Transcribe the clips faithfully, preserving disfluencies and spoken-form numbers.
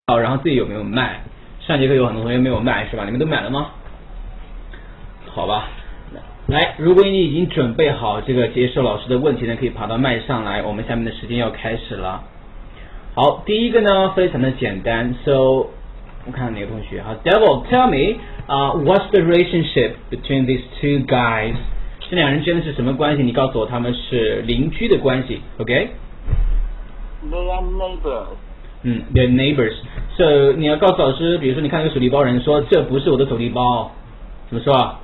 好，然后自己有没有卖？上节课有很多同学没有卖是吧？你们都买了吗？好吧，来，如果你已经准备好这个接受老师的问题呢，可以爬到麦上来。我们下面的时间要开始了。好，第一个呢非常的简单 ，so 我看哪个同学？好 ，Devil, tell me, 啊、uh, ，what's the relationship between these two guys？ 这两人之间是什么关系？你告诉我，他们是邻居的关系 ，OK？They are neighbors. 嗯 ，they're neighbors. So 你要告诉老师，比如说你看一个手提包，人说这不是我的手提包，怎么说啊？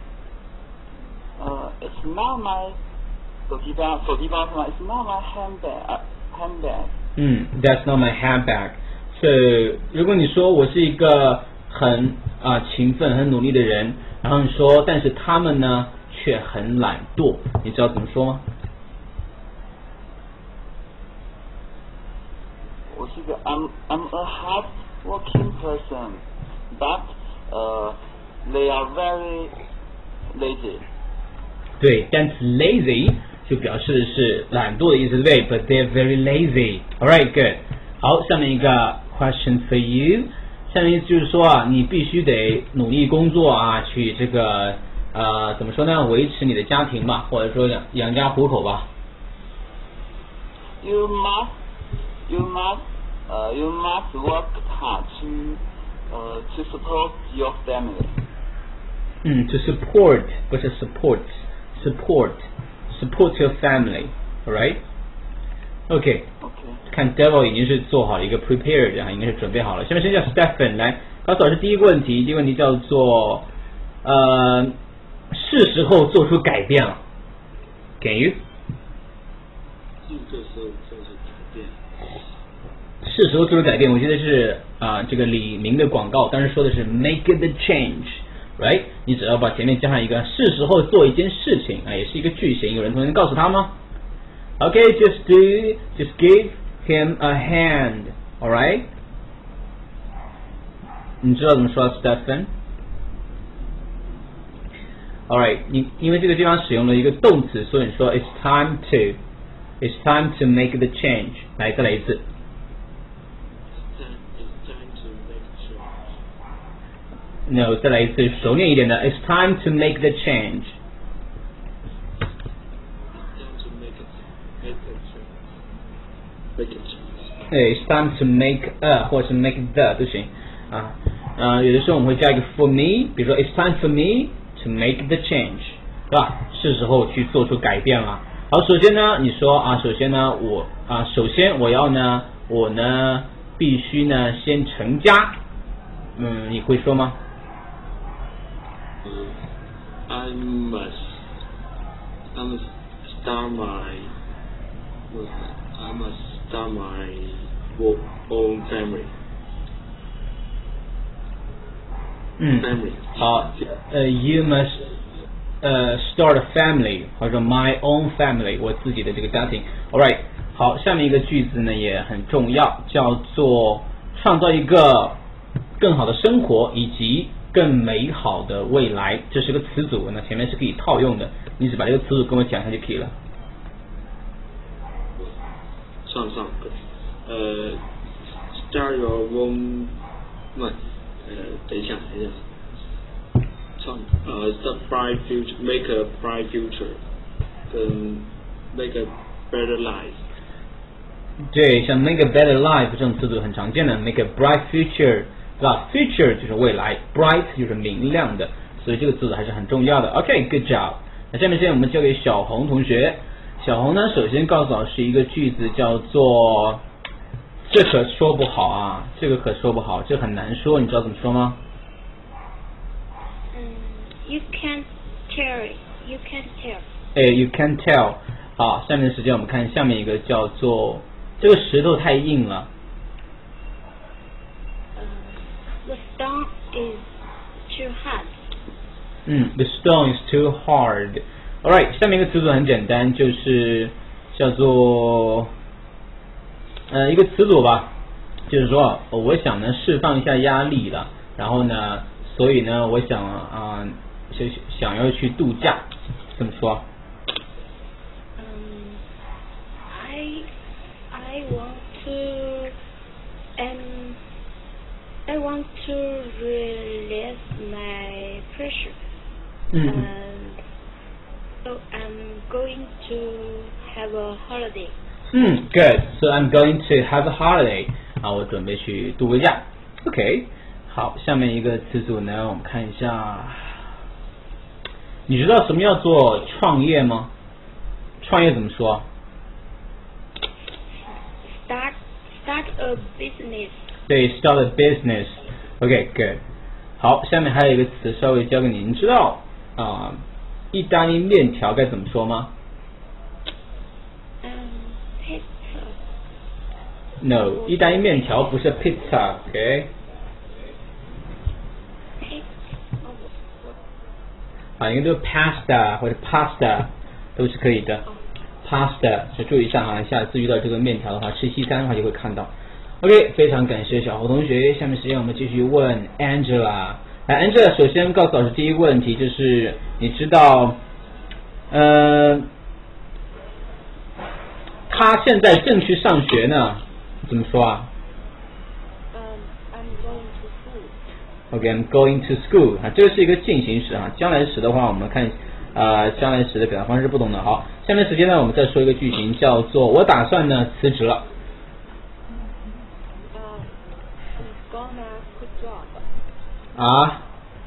呃、uh, ，It's not my 手提包，手提包是吗 ？It's not my handbag, handbag. 嗯 ，That's not my handbag. So 如果你说我是一个很啊、呃、勤奋、很努力的人，然后你说，但是他们呢却很懒惰，你知道怎么说吗？ 我是一个 I'm I'm a hard working person, but 呃、uh, they are very lazy. 对，单词 lazy 就表示的是懒惰的意思，对不对 ？But they're very lazy. Alright, good. 好，下面一个 question for you. 下面就是说啊，你必须得努力工作啊，去这个呃怎么说呢？维持你的家庭吧，或者说养养家糊口吧。 You must, you must, 呃、uh, you must work hard to 呃、uh, to support your family. 嗯 ，to support 不是 support。Support, support your family, alright? OK, OK. 看 Devil 已经是做好了一个 prepared 啊，应该是准备好了。下面是叫 Stephen 来告诉老师第一个问题，第一个问题叫做呃是时候做出改变了。Can you? 是这时候做出改变。 是时候做出改变，我觉得是啊、呃、这个李宁的广告，当时说的是 make the change。Right， 你只要把前面加上一个是时候做一件事情啊，也是一个句型。有人同学能告诉他吗 ？Okay, just do, just give him a hand, alright？ 你知道怎么说 ，Stephen？ Alright， 你因为这个地方使用了一个动词，所以你说 it's time to, it's time to make the change。来，再来一次。No， 再来一次，熟练一点的。It's time to make the change. It's time to make a 或者是 make the 都行啊。呃，有的时候我们会加一个 for me， 比如说 It's time for me to make the change， 对吧？是时候去做出改变了。好，首先呢，你说啊，首先呢，我啊，首先我要呢，我呢必须呢先成家。嗯，你会说吗？ I must, I must start my, I must start my own family. 嗯， family. 好，呃 ，you must 呃 start a family， 或者说 my own family， 我自己的这个家庭。All right， 好，下面一个句子呢也很重要，叫做创造一个更好的生活以及更美好的未来，这是个词组，那前面是可以套用的，你只把这个词组跟我讲一下就可以了。 上上呃 start your own， 呃，等一下，等一下，创呃 start bright future，make a bright future， 跟 make a better life。 对，像 make a better life 这种词组很常见的 ，make a bright future。对吧 ？Future 就是未来 ，bright 就是明亮的，所以这个词还是很重要的。OK，good job。那下面现在我们交给小红同学。小红呢，首先告诉老师一个句子，叫做“这可说不好啊，这个可说不好，这很难说”，你知道怎么说吗？ 嗯 ，You can't tell, you can't tell。 哎 ，You can't tell。好，下面的时间我们看下面一个叫做“这个石头太硬了”。 The stone is too hard. 嗯 ，The stone is too hard. Alright， 下面一个词组很简单，就是叫做呃一个词组吧，就是说我想呢释放一下压力了，然后呢，所以呢我想啊、呃、想想要去度假，怎么说？ Um, I I want to um I want to release my pressure. Mm. And so I'm going to have a holiday. 嗯 ，Good. So I'm going to have a holiday. 啊，我准备去度个假。OK， 好，下面一个词组呢，我们看一下。你知道什么叫做创业吗？创业怎么说 Start start a business. 对 ，start a business. OK，good. 好，下面还有一个词稍微教给你，你知道啊，意大利面条该怎么说吗 Um, pizza. ？No， 意大利面条不是 pizza，OK？、 Pizza. 啊，应该都是 pasta 或者 pasta 都是可以的。pasta 就注意一下哈，下次遇到这个面条的话，吃西餐的话就会看到。OK， 非常感谢小侯同学。下面时间我们继续问 Angela。来 ，Angela， 首先告诉老师第一个问题就是，你知道，呃，他现在正去上学呢，怎么说啊 Um, I'm going to school. ？OK，I'm going to school 啊，这个是一个进行时啊，将来时的话，我们看呃将来时的表达方式不同的。好，下面时间呢，我们再说一个句型，叫做我打算呢辞职了。啊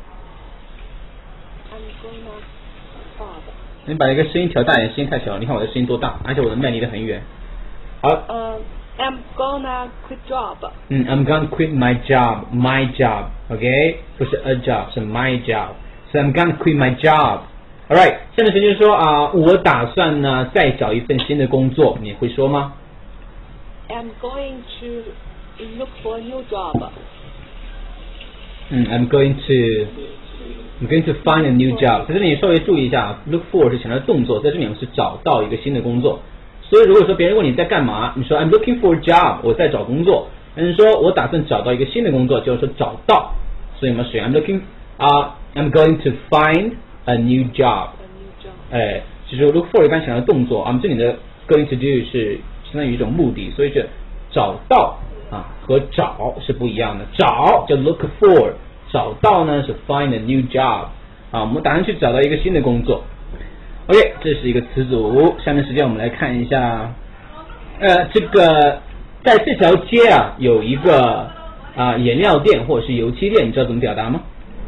I'm gonna stop. 你把那个声音调大一点，声音太小了。你看我的声音多大，而且我的麦离得很远。好， Um, I'm gonna quit job. 嗯 ，I'm gonna quit my job, my job，OK，、okay? 不是 a job， 是 my job，so I'm gonna quit my job。Alright， 下面时间说啊、呃，我打算呢再找一份新的工作，你会说吗 I'm going to look for a new job. 嗯 ，I'm going to I'm going to find a new job。在这里稍微注意一下 ，look for 是强调动作，在这里是找到一个新的工作。所以如果说别人问你在干嘛，你说 I'm looking for a job， 我在找工作。人说我打算找到一个新的工作，就是说找到。所以我们选 I'm looking 啊、uh, ，I'm going to find a new job。哎，其实 look for 一般强调动作，我们这里的 going to do 是相当于一种目的，所以是找到啊和找是不一样的。找叫 look for， 找到呢是 find a new job。啊，我们打算去找到一个新的工作。OK， 这是一个词组。下面时间我们来看一下，呃，这个在这条街啊有一个啊颜料店或者是油漆店，你知道怎么表达吗？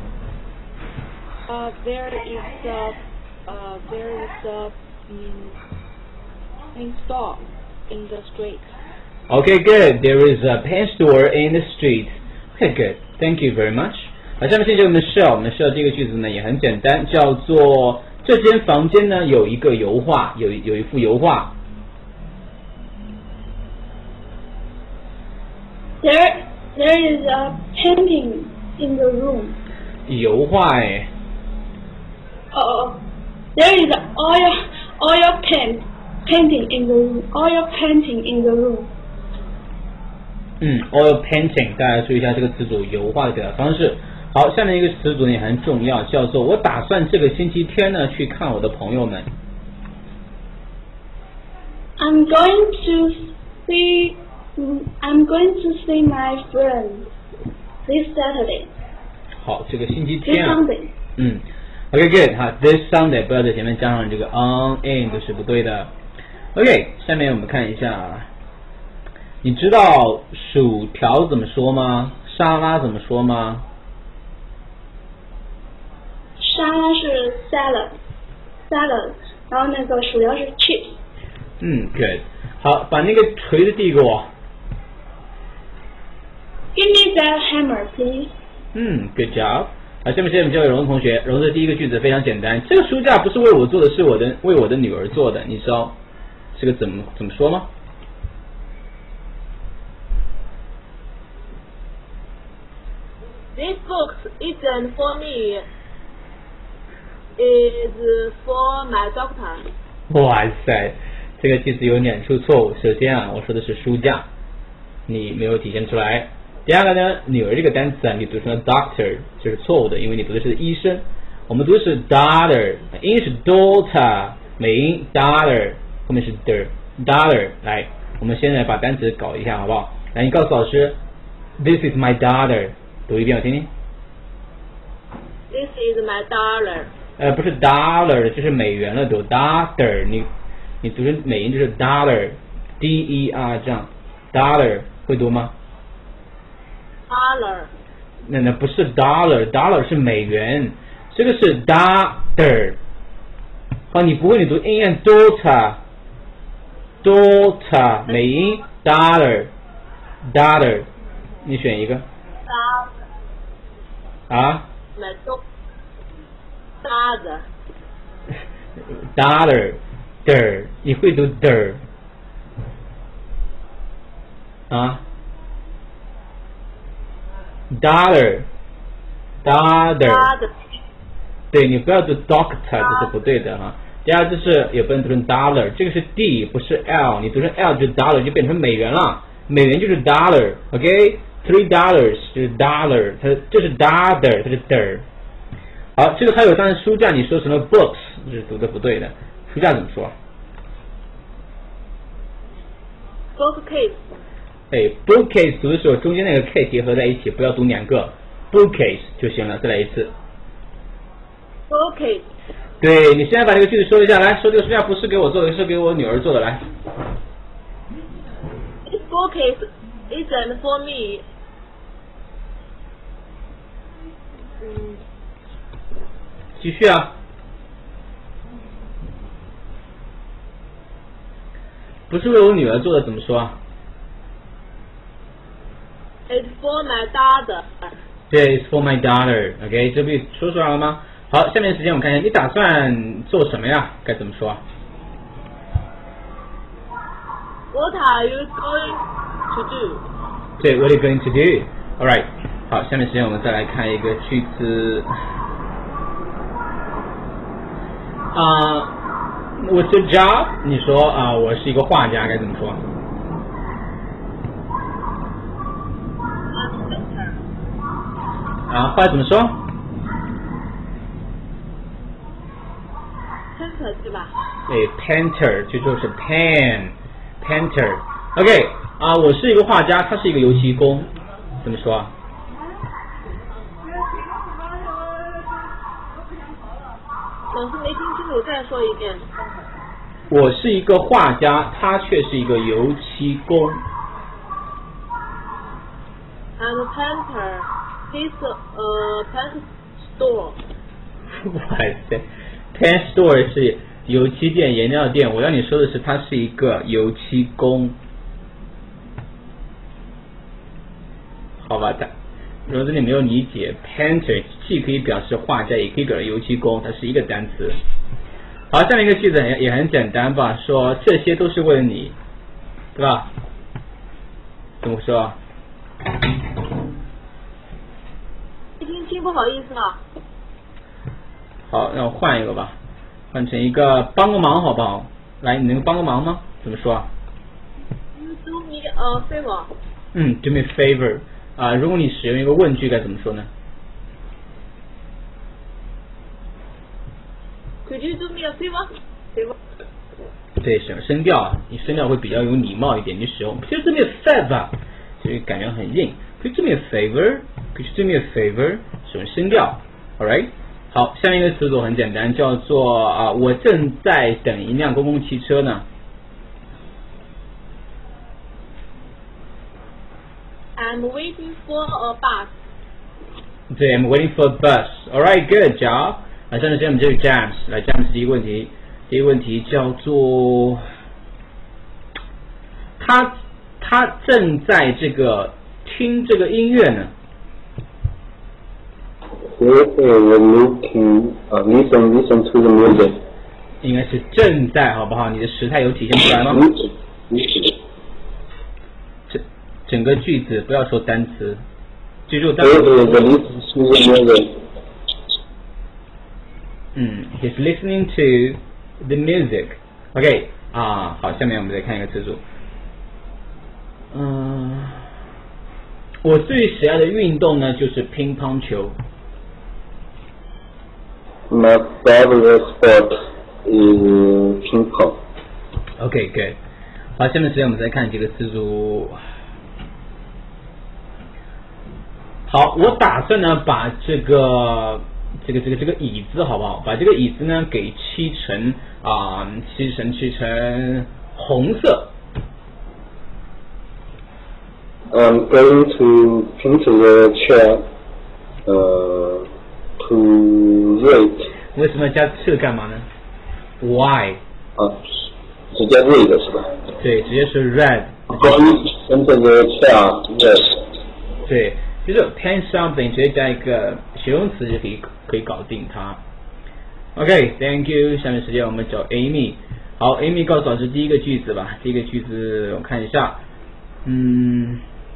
Uh, there is a uh, there is a um, store in the street. Okay, good. There is a pen store in the street. Okay, good. Thank you very much. 好，下面进行我们的 shell， 我们 shell 这个句子呢也很简单，叫做这间房间呢有一个油画，有有一幅油画。 There there is a painting in the room. 油画哎。 Oh, there is oil oil paint painting in the room. Oil painting in the room. 嗯 ，oil painting， 大家注意一下这个词组油画的表达方式。好，下面一个词组呢也很重要，叫做我打算这个星期天呢去看我的朋友们。 I'm going to see I'm going to see my friends this Saturday. 好，这个星期 This 天啊， Sunday. 嗯 ，OK good 哈 ，this Sunday 不要在前面加上这个 on in 都是不对的。OK， 下面我们看一下，你知道薯条怎么说吗？沙拉怎么说吗？ 沙拉是 salad salad， 然后那个薯条是 chips。 嗯 ，good， 好，把那个锤子递给我。 Give me that hammer, please. 嗯 ，good job。好，下面时间我们交给荣同学。荣的第一个句子非常简单，这个书架不是为我做的，是我的为我的女儿做的，你知道这个怎么怎么说吗？ This book isn't for me. It's for my doctor. 哇塞，这个句子有两处错误。首先啊，我说的是书架，你没有体现出来。第二个呢，女儿这个单词啊，你读成了 doctor， 这是错误的，因为你读的是医生。我们读的是 daughter， 音是 daughter， 美音 daughter， 后面是 the daughter。来，我们现在把单词搞一下，好不好？来，你告诉老师 This is my daughter， 读一遍我听听。 This is my dollar. 呃，不是 dollar， 这是美元了，读 dollar， 你你读成美音就是 dollar，d e r 这样 dollar 会读吗 Dollar. 那那不是 dollar，dollar 是美元，这个是 dollar。好，你不会你读音念 daughter，daughter 美音 dollar，dollar， 你选一个。啊 My dog. Dollar. dollar der 你会读 der 啊 dollar dollar 对，你不要读 doctor， 这是不对的哈。第二就是也不能读成 dollar， 这个是 d 不是 l， 你读成 l 就是 dollar 就变成美元了，美元就是 dollar，OK， three dollars 就是 dollar， 它这是 dollar， 它是 der。好，这个还有当时书架你说成了 books， 这是读的不对的，书架怎么说？ Bookcase. 哎 bookcase 读的时候中间那个 k 结合在一起，不要读两个 bookcase 就行了。再来一次。 Bookcase. 对，你现在把这个句子说一下来，说这个书架不是给我做的，是给我女儿做的，来。 This bookcase isn't for me. 嗯。 继续啊。不是为我女儿做的怎么说啊？ It's for my daughter. 对 ，It's for my daughter。OK， 这不说出来了吗？好，下面时间我们看一下，你打算做什么呀？该怎么说啊 What are you going to do? 对 ，What are you going to do? All right。好，下面时间我们再来看一个句子。啊、uh,，What's your job？ 你说啊、uh, 我是一个画家，该怎么说？啊，画怎么说 Painter 对吧？ 对 ，painter 就就是 pen，painter。OK， 啊，我是一个画家，他是一个油漆工，怎么说啊？ 老师没听清楚，再说一遍。 我是一个画家，他却是一个油漆工。 I'm a painter. He's a paint store. 哇塞 ，pen store 是油漆店、颜料店。我要你说的是，他是一个油漆工，好吧？他如果这里没有理解 ，painter 既可以表示画家，也可以表示油漆工，它是一个单词。好，下面一个句子也也很简单吧？说这些都是为了你，对吧？怎么说？ 没听清，不好意思啊。 好，那我换一个吧，换成一个帮个忙好不好？来，你能帮个忙吗？怎么说啊 You do me a favor. 嗯 ，do me a favor 啊、呃，如果你使用一个问句该怎么说呢 Could you do me a favor? Favor. 对，声声调啊，你声调会比较有礼貌一点，你使用 Could you do me a favor， 所以感觉很硬。Could you do me a favor? Could you do me a favor？ 使用声调 ，Alright。好，下面一个词组很简单，叫做啊、呃，我正在等一辆公共汽车呢。 I'm waiting for a bus. 对 ，I'm waiting for a bus. Alright, good job. 啊，下面时间我们就 James 来 James 第一个问题，第一个问题叫做他他正在这个听这个音乐呢。 They were looking, uh, listen, listen to the music. 应该是正在，好不好？你的时态有体现出来吗？ Music, music. 整整个句子不要说单词，记住单 They 词。 were listening to the music. 嗯 ，He's listening to the music. OK 啊，好，下面我们再看一个词组。嗯，我最喜爱的运动呢就是乒乓球。 My favorite sport is ping pong. OK, good. 好，下面时间我们再看几个词组。 好，我打算呢把这个这个这个这个椅子好不好？把这个椅子呢给漆成啊、呃，漆成漆成红色。 I'm going to paint the chair, uh, to red. 为什么加这干嘛呢 ？Why？ 啊，直接 red 是吧？ 对，直接是 red。 I'm going to paint the chair red. 对，就是 paint something 直接加一个形容词就可以可以搞定它。OK，Thank you。下面时间我们找 Amy。好 ，Amy 告诉老师第一个句子吧。第一个句子我看一下，嗯。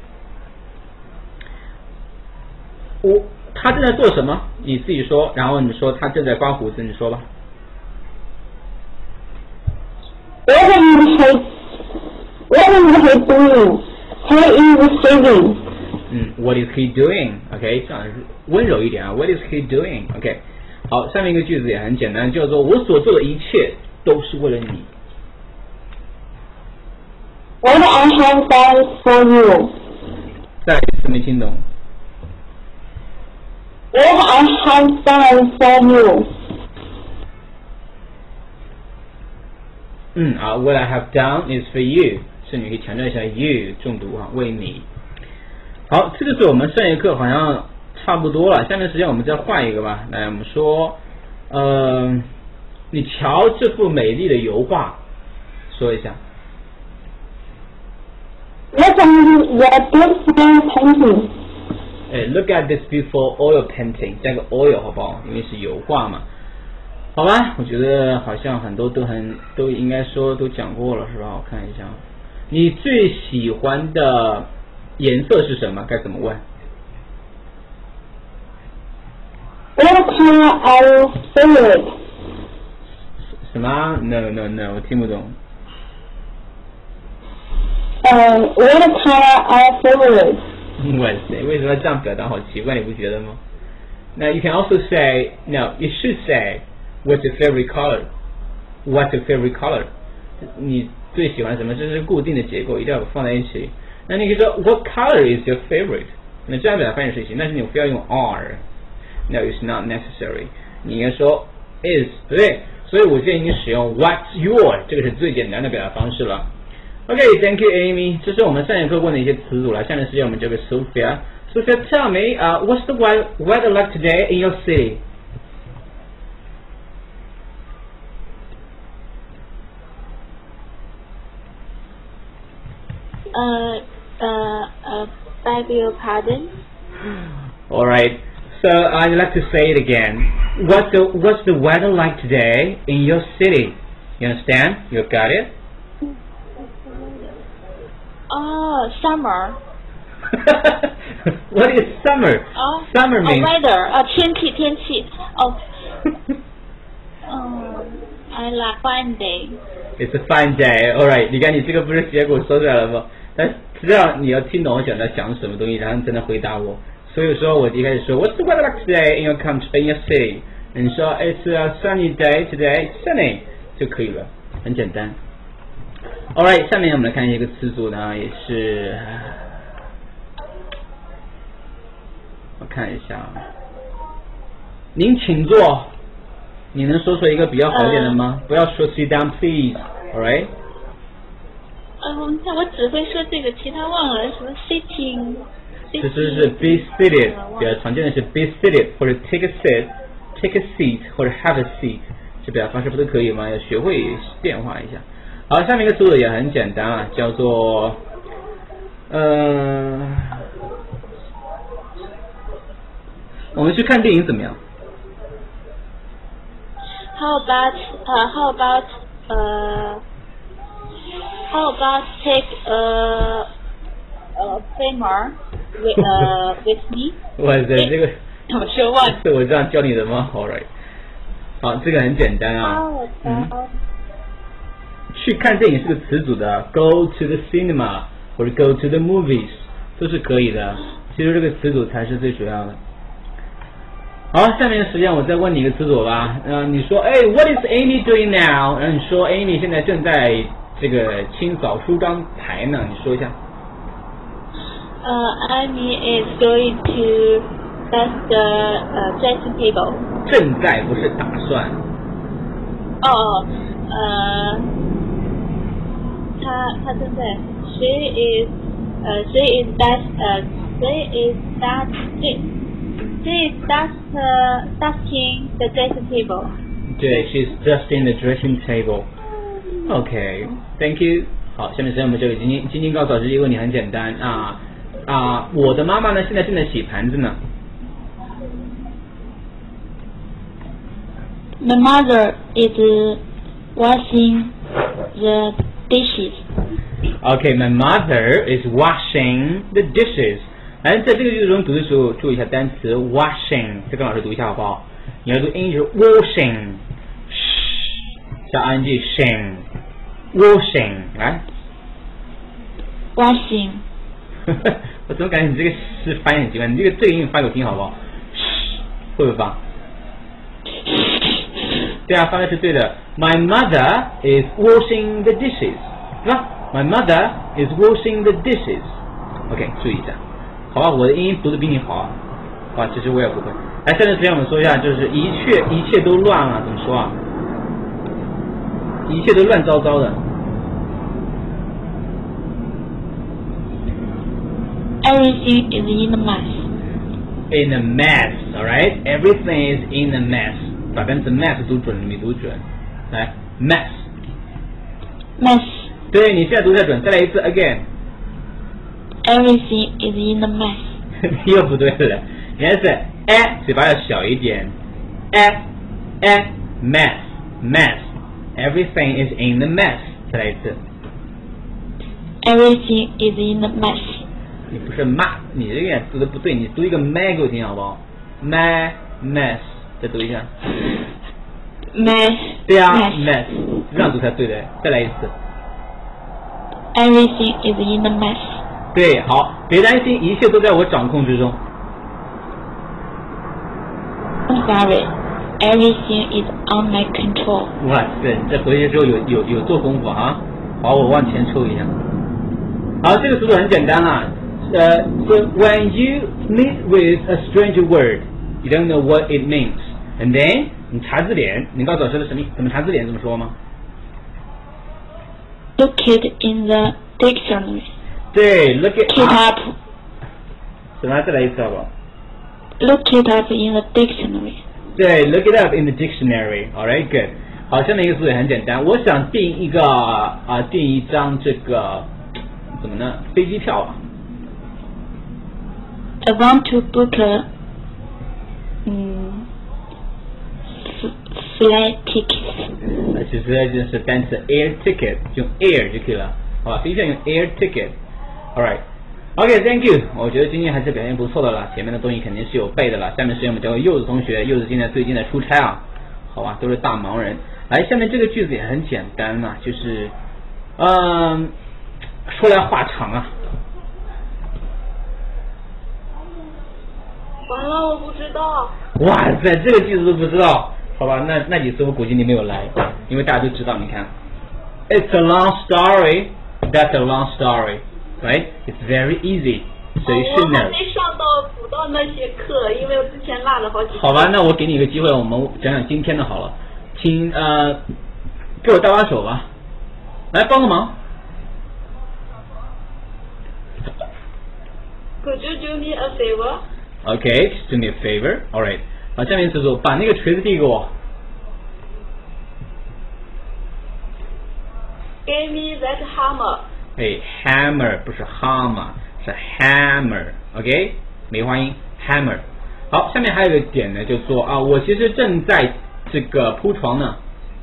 我他正在做什么？你自己说，然后你说他正在刮胡子，你说吧。 What is he? What is he doing? He is shaving. 嗯 ，What is he doing? OK， 这样温柔一点啊。What is he doing? OK， 好，下面一个句子也很简单，叫做我所做的一切都是为了你。 What I have done for you. 再来一次，没听懂。 What I have done for you. 嗯啊 ，What I have done is for you， 是你可以强调一下 you 重读啊，为你。好，这就是我们上一课好像差不多了，下面时间我们再换一个吧。来，我们说，呃，你瞧这幅美丽的油画，说一下。 Look at the beautiful painting. 哎 ，Look at this beautiful oil painting， 加个 oil 好不好？因为是油画嘛。好吧，我觉得好像很多都很都应该说都讲过了是吧？我看一下，你最喜欢的颜色是什么？该怎么问 ？What color are your favorite? 什么 ？No no no， 我听不懂。 呃、uh, ，What color are your favorite? 哇塞，为什么这样表达好奇怪？你不觉得吗？那 you can also say no. You should say what's your favorite color? What's your favorite color? 你最喜欢什么？这是固定的结构，一定要放在一起。那你可以说 What color is your favorite? 那这样表达方式是行，但是你非要用 are. No, it's not necessary. 你应该说 is， 对不对？所以我建议你使用 What's your， 这个是最简单的表达方式了。OK，Thank you, Amy。这是我们上一课问的一些词组了。下面时间我们交给 Sophia。Sophia, tell me, uh, what's the weather like today in your city? 呃呃呃 beg your pardon? All right. So I'd like to say it again. What's the What's the weather like today in your city? You understand? You got it? Oh, summer. What is summer? Oh, summer means oh, weather. 啊、uh, 天气天气。哦。嗯 I like fine day. It's a fine day. All right. 你看你这个不是结果说出来了吗？但实际上你要听懂我想在想什么东西，然后你才能回答我。所以说我一开始说 What's the weather like today in your country, in your city? 你说 It's a sunny day today, sunny 就可以了，很简单。Alright， 下面我们来看一个词组呢，也是我看一下，您请坐。你能说出一个比较好一点的吗？ uh, 不要说 sit down please, alright？ 嗯，那我只会说这个，其他忘了什么 sitting。 其实是 be seated， 比较常见的是 be seated 或者 take a seat、take a seat 或者 have a seat， 这表达方式不都可以吗？要学会变化一下。好，下面一个词组也很简单啊，叫做呃，我们去看电影怎么样 ？How about 呃、uh, How about 呃、uh, How about take a a film with 呃、uh, with me？ 哇塞，这个我说忘了， 是我这样教你的吗 ？Alright， 好，这个很简单啊。嗯。去看电影是个词组的 ，go to the cinema 或者 go to the movies 都是可以的。其实这个词组才是最主要的。好，下面的时间我再问你一个词组吧。嗯、呃，你说，哎 ，What is Amy doing now？ 然后你说 Amy 现在正在这个清扫书章台呢，你说一下。 Uh, Amy is going to dust the uh, dressing table. 正在不是打算。 哦，呃，她她正在 she is 呃、uh, she is dust 呃、uh, she is dust she she is dust uh, dusting the dressing table. 对 ，she's dusting the dressing table. OK, thank you. 好，下面时间我们交给晶晶。晶晶告诉老师一个问题很简单啊啊，我的妈妈呢现在正在洗盘子呢。 My mother is washing the dishes. OK, my mother is washing the dishes. 来，在这个句子中读的时候注意一下单词 washing， 再跟老师读一下好不好？你要读音就是 washing， 加 ing shing。washing 来 washing 我怎么感觉你这个是发音很奇怪，你这个这个音发给我听好不好？会不会发？对啊，发的是对的。 My mother is washing the dishes， 是吧？ My mother is washing the dishes。 OK， 注意一下好吧，我的音读的比你好啊，好吧，其实我也不会。来，下面时间我们说一下，就是一切一切都乱了，怎么说啊？一切都乱糟糟的。 Everything is in a mess. In a mess, alright? Everything is in a mess. 把单词 mess 读准，没读准。来 ，mess。 Mess. 对，你现在读才准，再来一次 again。 Everything is in a mess. 又不对了，应该是 a 嘴巴要小一点 a a mess mess everything is in the mess， 再来一次 Everything is in a mess。 你不是 ma， 你这个读的不对，你读一个 ma 给我听好不好？ ma mess， 再读一下 mess。 对啊 mess, mess 这样读才对的，再来一次 Everything is in a mess。 对，好，别担心，一切都在我掌控之中。 I'm sorry, everything is on my control。 哇塞，你这回去之后有有有做功夫啊！好，我往前抽一下。好，这个词组很简单啊。呃、uh, ，so when you meet with a strange word, you don't know what it means, and then 你查字典，你告诉我说的什么？怎么查字典？怎么说吗？ Look it in the dictionary。 对 ，look it Look it up。 什么？再来一次好不好？ Look it up in the dictionary。 对 ，look it up in the dictionary. Alright, good. 好，下面一个词也很简单，我想订一个啊、呃，订一张这个怎么呢？飞机票啊。 I want to book a 嗯 flight ticket。 呃，其实就是单词 air ticket， 用 air 就可以了，好吧？飞机票用 air ticket。Alright, OK, thank you。我觉得今天还是表现不错的了，前面的东西肯定是有背的了。下面时间我们交给柚子同学，柚子现在最近在出差啊，好吧，都是大忙人。来，下面这个句子也很简单啊，就是，嗯，说来话长啊。 完了，我不知道。 哇塞，这个句子都不知道，好吧？那那几次我估计你没有来，因为大家都知道，你看 ，It's a long story. That's a long story, right? It's very easy, so you should 我 know. 还没上到补到那些课，因为我之前落了好几。 好吧，那我给你一个机会，我们讲讲今天的好了，请呃给我搭把手吧，来帮个忙。 Could you do me a favor? Okay, just do me a favor. All right. 好，下面词组，把那个锤子递给我。 Give me that hammer. 哎 ，hammer 不是 hammer， 是 hammer。OK， 梅花音 hammer。好，下面还有一个点呢，就说啊，我其实正在这个铺床呢。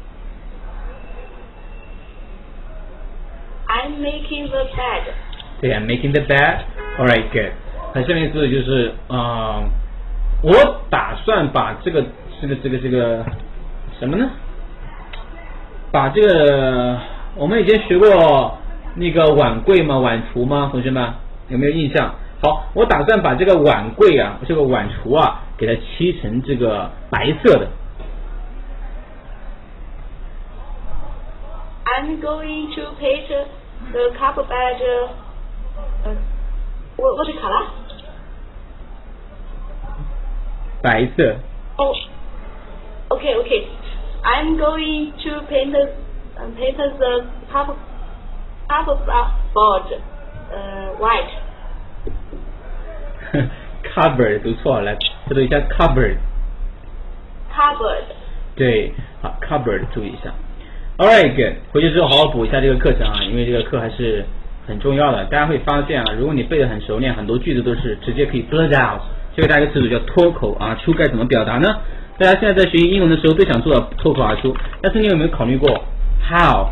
I'm making the bed. 对呀 ，making the bed. All right, good. 那下面字就是呃，我打算把这个这个这个这个什么呢？把这个我们以前学过那个碗柜吗？碗橱吗？同学们有没有印象？好，我打算把这个碗柜啊，这个碗橱啊，给它漆成这个白色的。 I'm going to paint the carpet bed uh, what what color? 白色。 Oh, okay, okay. I'm going to paint the uh, paint the half half board uh, white. Cupboard 读错了，来再读一下 cupboard。 Cupboard. 对，好 cupboard 注意一下。Alright, good。回去之后好好补一下这个课程啊，因为这个课还是很重要的。大家会发现啊，如果你背得很熟练，很多句子都是直接可以 blurt out。这个大家一个词组叫脱口而出，该怎么表达呢？大家现在在学习英文的时候最想做的脱口而出，但是你有没有考虑过 how？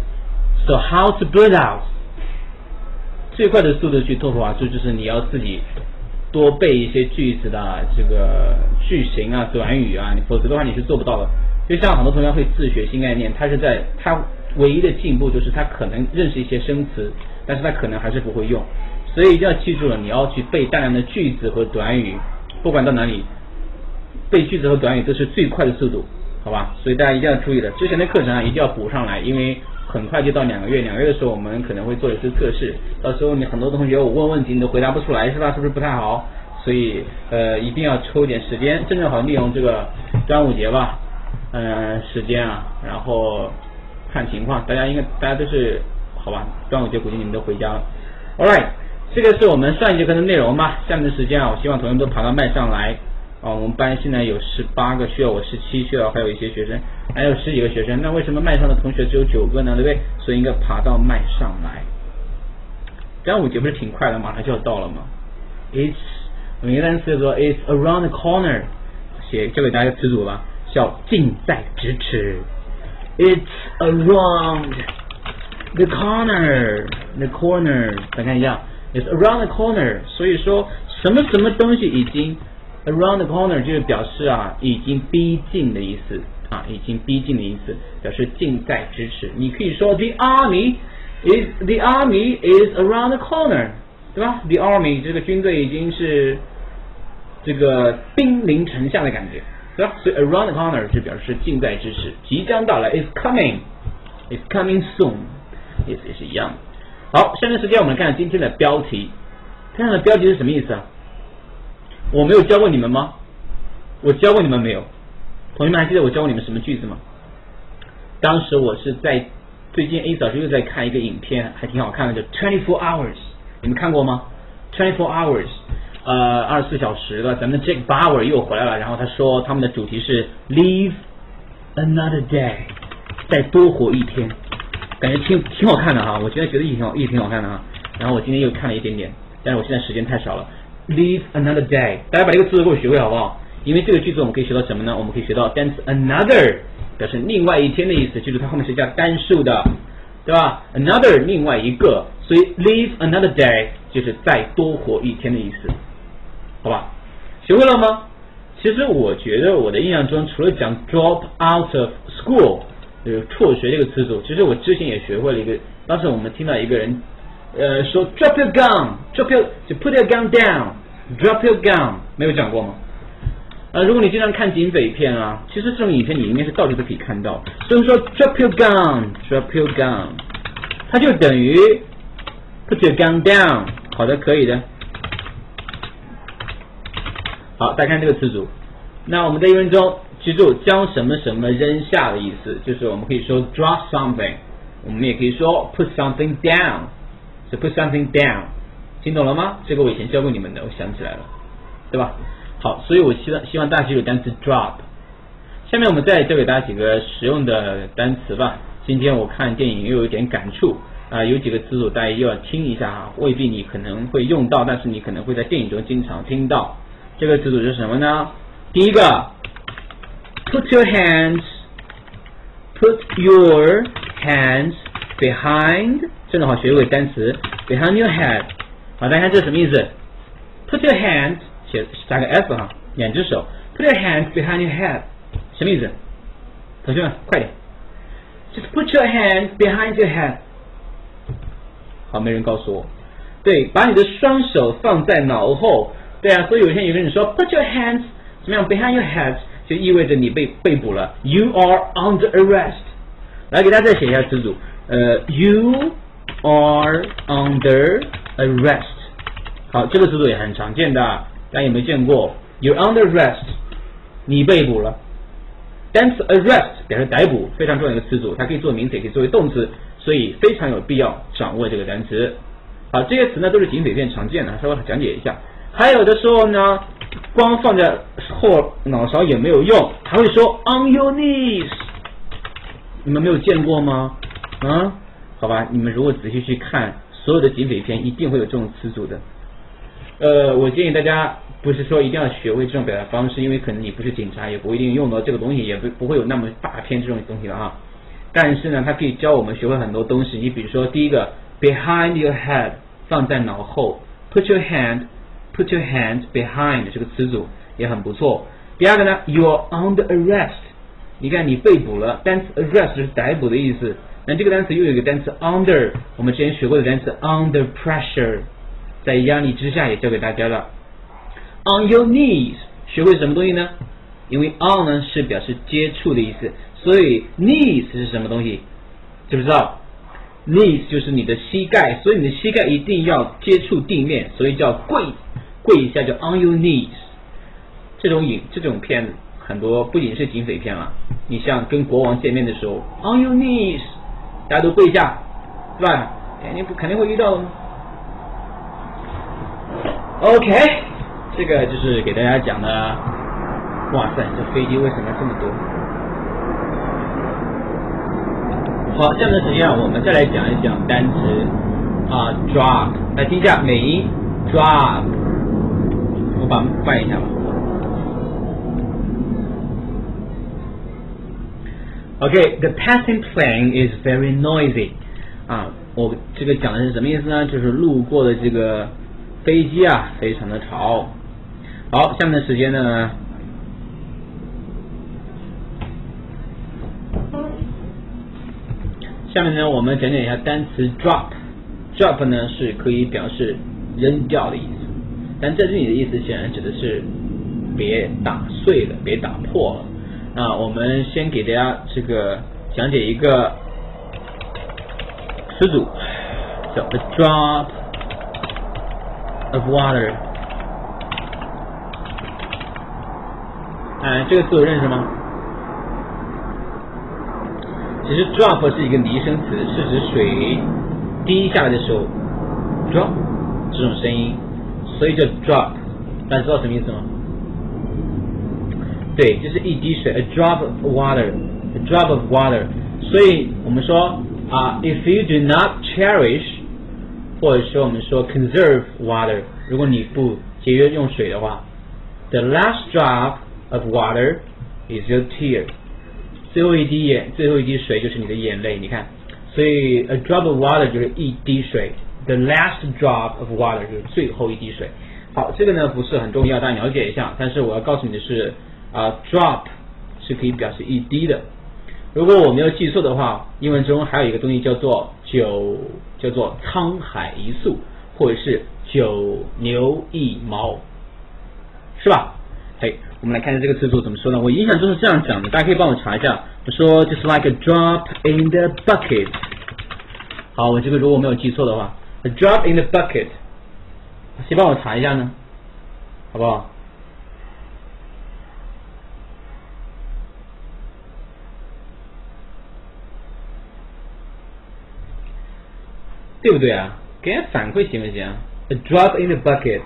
So how to blurt out？ 最快的速度去脱口而出就是你要自己多背一些句子的这个句型啊、短语啊，你否则的话你是做不到的。就像很多同学会自学新概念，他是在他唯一的进步就是他可能认识一些生词，但是他可能还是不会用，所以一定要记住了，你要去背大量的句子和短语，不管到哪里，背句子和短语都是最快的速度，好吧？所以大家一定要注意了，之前的课程啊一定要补上来，因为很快就到两个月，两个月的时候我们可能会做一次测试，到时候你很多同学我问问题你都回答不出来是吧？是不是不太好？所以呃一定要抽一点时间，正正好利用这个端午节吧，呃时间啊，然后看情况，大家应该大家都是好吧？端午节估计你们都回家了。Alright， 这个是我们上一节课的内容吧。下面的时间啊，我希望同学们都爬到麦上来啊。我们班现在有十八个，需要我十七，需要还有一些学生，还有十几个学生。那为什么麦上的同学只有九个呢？对不对？所以应该爬到麦上来。端午节不是挺快的，马上就要到了吗 ？It's 我们一个单词叫做 It's around the corner， 写教给大家词组吧，叫近在咫尺。It's around the corner, the corner， 大家看一下 ，it's around the corner。所以说，什么什么东西已经 around the corner， 就是表示啊，已经逼近的意思啊，已经逼近的意思，表示近在咫尺。你可以说 the army is the army is around the corner， 对吧 ？the army 这个军队已经是这个兵临城下的感觉，对吧？所以 around the corner 就表示近在咫尺，即将到来 ，is coming，is coming soon。意思也是一样的。好，下面时间我们看今天的标题。看看的标题是什么意思啊？我没有教过你们吗？我教过你们没有？同学们还记得我教过你们什么句子吗？当时我是在最近 A 老师又在看一个影片，还挺好看的，叫 twenty-four hours， 你们看过吗 ？twenty-four hours， 呃，二十四小时的，咱们的 Jack Bauer 又回来了，然后他说他们的主题是 Live another day， 再多活一天。感觉挺挺好看的哈，我现在觉得也挺好，也挺好看的哈。然后我今天又看了一点点，但是我现在时间太少了。Live another day， 大家把这个字给我学会好不好？因为这个句子我们可以学到什么呢？我们可以学到单词 another， 表示另外一天的意思，记住它后面是加单数的，对吧 ？Another 另外一个，所以 live another day 就是再多活一天的意思，好吧？学会了吗？其实我觉得我的印象中，除了讲 drop out of school。就是辍学这个词组，其实我之前也学会了一个，当时我们听到一个人，呃，说 drop your gun，drop your 就 put your gun down，drop your gun， 没有讲过吗？呃，如果你经常看警匪片啊，其实这种影片你应该是到处都可以看到。所以说 drop your gun，drop your gun， 它就等于 put your gun down。好的，可以的。好，再看这个词组，那我们在英文中。记住将什么什么扔下的意思，就是我们可以说 drop something， 我们也可以说 put something down， 就 put something down， 听懂了吗？这个我以前教过你们的，我想起来了，对吧？好，所以我希望希望大家记住单词 drop。下面我们再教给大家几个实用的单词吧。今天我看电影又有一点感触啊、呃，有几个词组大家又要听一下啊，未必你可能会用到，但是你可能会在电影中经常听到。这个词组是什么呢？第一个。Put your hands, put your hands behind， 正好学一个单词 behind your head。好，大家看这是什么意思 ？Put your hands， 写加个 s 哈，两只手。Put your hands behind your head， 什么意思？同学们快点 ，Just put your hands behind your head。好，没人告诉我。对，把你的双手放在脑后。对啊，所以有些有人说 Put your hands 怎么样 behind your head。就意味着你被被捕了 ，You are under arrest。来给大家再写一下词组，呃 ，You are under arrest。 好，这个词组也很常见的，大家有没有见过 ？You're under arrest， 你被捕了。单词 arrest 表示逮捕，非常重要的一个词组，它可以做名词，也可以作为动词，所以非常有必要掌握这个单词。好，这些词呢都是警匪片常见的，稍微讲解一下。还有的时候呢，光放在后脑勺也没有用，还会说 on your knees， 你们没有见过吗？啊，好吧，你们如果仔细去看所有的警匪片，一定会有这种词组的。呃，我建议大家不是说一定要学会这种表达方式，因为可能你不是警察，也不一定用到这个东西，也不不会有那么大篇这种东西的啊。但是呢，它可以教我们学会很多东西。你比如说，第一个 behind your head 放在脑后 ，put your hand put your hand behind 这个词组也很不错。第二个呢 ，you're under arrest， 你看你被捕了，单词 arrest 是逮捕的意思。那这个单词又有一个单词 under， 我们之前学过的单词 under pressure， 在压力之下也教给大家了。On your knees 学会什么东西呢？因为 on 呢是表示接触的意思，所以 knees 是什么东西？知不知道 ？knees 就是你的膝盖，所以你的膝盖一定要接触地面，所以叫跪跪一下叫 on your knees。这种影这种片很多不仅是警匪片了，你像跟国王见面的时候 on your knees， 大家都跪下，对吧？肯定不肯定会遇到的。OK， 这个就是给大家讲的。哇塞，这飞机为什么这么多？好，下面的时间我们再来讲一讲单词啊 drop， 来听一下美音 drop， 我把它们翻一下吧。Okay, the passing plane is very noisy. 啊，我这个讲的是什么意思呢？就是路过的这个飞机啊，非常的吵。好，下面的时间呢，下面呢，我们讲讲一下单词 drop。drop 呢是可以表示扔掉的意思，但在这里的意思显然指的是别打碎了，别打破了。那我们先给大家这个讲解一个词组，叫 a drop of water。哎，这个词组认识吗？其实 drop 是一个拟声词，是指水滴下来的时候 drop 这种声音，所以叫 drop。大家知道什么意思吗？对，就是一滴水 ，a drop of water，a drop of water。所以我们说啊、uh, ，if you do not cherish， 或者说我们说 conserve water， 如果你不节约用水的话 ，the last drop of water is your tear。最后一滴眼，最后一滴水就是你的眼泪。你看，所以 a drop of water 就是一滴水 ，the last drop of water 就是最后一滴水。好，这个呢不是很重要，大家了解一下。但是我要告诉你的是。啊、uh, ，drop 是可以表示一滴的。如果我没有记错的话，英文中还有一个东西叫做九，叫做沧海一粟，或者是九牛一毛，是吧？嘿，我们来看一下这个词组怎么说呢？我印象中是这样讲的，大家可以帮我查一下。我说 just like a drop in the bucket。好，我这个如果没有记错的话 ，a drop in the bucket， 谁帮我查一下呢？好不好？对不对啊？给人反馈行不行 ？A drop in the bucket。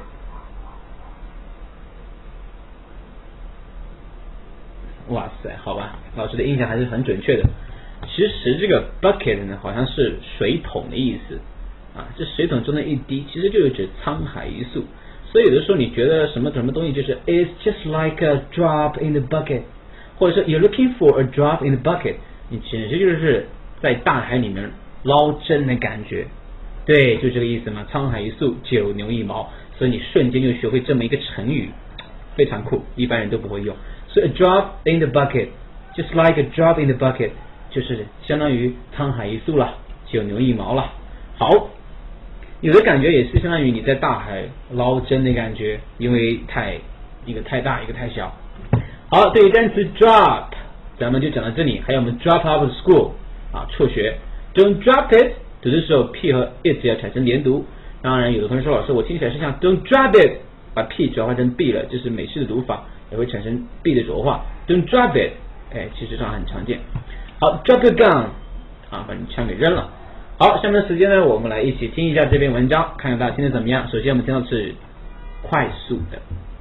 哇塞，好吧，老师的印象还是很准确的。其实这个 bucket 呢，好像是水桶的意思啊，这水桶中的一滴，其实就是指沧海一粟。所以有的时候你觉得什么什么东西就是 It's just like a drop in the bucket， 或者说 You're looking for a drop in the bucket， 你其实就是在大海里面捞针的感觉。对，就这个意思嘛，沧海一粟，九牛一毛，所以你瞬间就学会这么一个成语，非常酷，一般人都不会用。所以 a drop in the bucket， just like a drop in the bucket， 就是相当于沧海一粟了，九牛一毛了。好，有的感觉也是相当于你在大海捞针的感觉，因为太一个太大，一个太小。好，对于单词 drop， 咱们就讲到这里。还有我们 drop out of school 啊，辍学 ，don't drop it。读的时候 p 和 it 要产生连读当然，有的同学说老师，我听起来是像 don't drop it， 把 p 转化成 b 了，这是美式的读法，也会产生 b 的浊化。don't drop it， 哎，其实上很常见。好 ，drop your gun， 啊，把你枪给扔了。好，下面的时间呢，我们来一起听一下这篇文章，看看大家听得怎么样。首先我们听到的是快速的。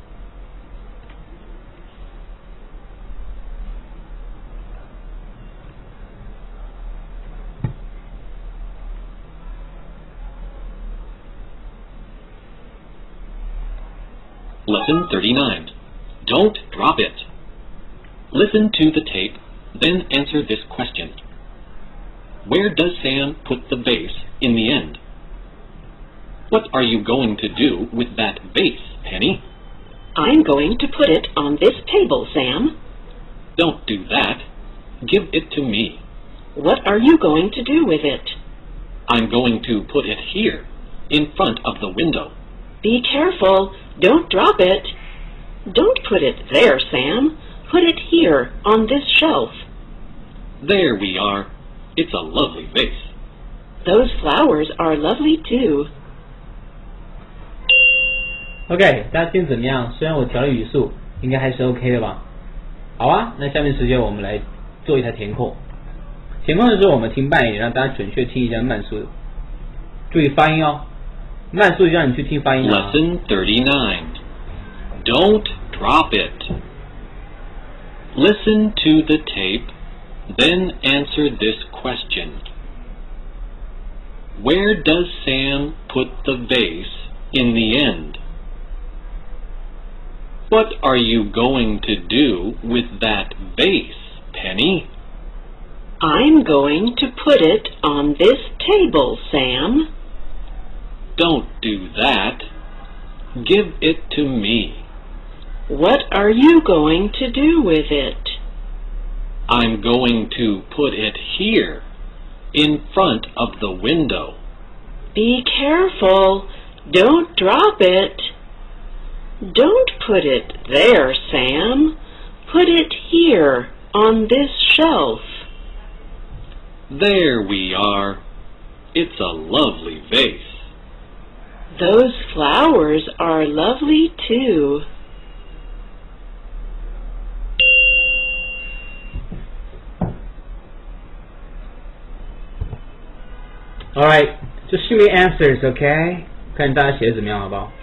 Lesson thirty-nine. Don't drop it. Listen to the tape, then answer this question. Where does Sam put the vase in the end? What are you going to do with that vase, Penny? I'm going to put it on this table, Sam. Don't do that. Give it to me. What are you going to do with it? I'm going to put it here, in front of the window. Be careful. Don't drop it. Don't put it there, Sam. Put it here, on this shelf. There we are. It's a lovely vase. Those flowers are lovely too. OK， 大家听怎么样？虽然我调了语速，应该还是 OK 的吧？好啊，那下面时间我们来做一下填空。填空的时候我们听慢一点，让大家准确听一下慢速，注意发音哦。慢速让你去听发音啊。 Lesson thirty-nine. Don't drop it. Listen to the tape, then answer this question. Where does Sam put the vase in the end? What are you going to do with that vase, Penny? I'm going to put it on this table, Sam. Don't do that. Give it to me. What are you going to do with it? I'm going to put it here, in front of the window. Be careful. Don't drop it. Don't put it there, Sam. Put it here, on this shelf. There we are. It's a lovely vase. Those flowers are lovely too. Alright, just show me answers, OK? 看大家写的怎么样，好不好？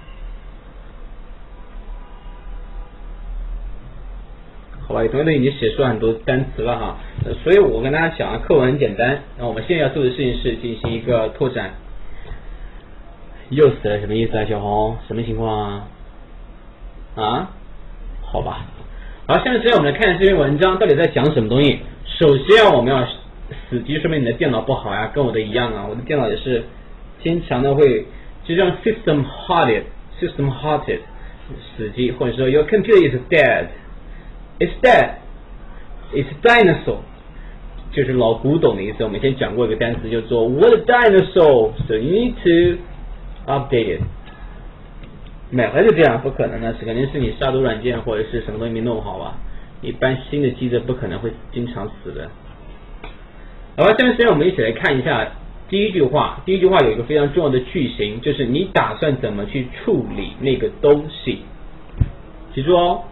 好吧，有同学都已经写出很多单词了哈，所以我跟大家讲啊，课文很简单，那我们现在要做的事情是进行一个拓展。又死了什么意思啊，小红？什么情况啊？啊？好吧。好，下面时间我们来看这篇文章到底在讲什么东西。首先我们要死机，说明你的电脑不好呀，跟我的一样啊，我的电脑也是经常的会就像 system hearted system hearted 死机，或者说 your computer is dead it's dead it's dinosaur 就是老古董的意思。我们以前讲过一个单词叫做 what a dinosaur so you need to update it 每回就这样不可能的，是肯定是你杀毒软件或者是什么东西没弄好吧，一般新的机子不可能会经常死的。好吧，下面时间我们一起来看一下第一句话。第一句话有一个非常重要的句型，就是你打算怎么去处理那个东西，记住哦。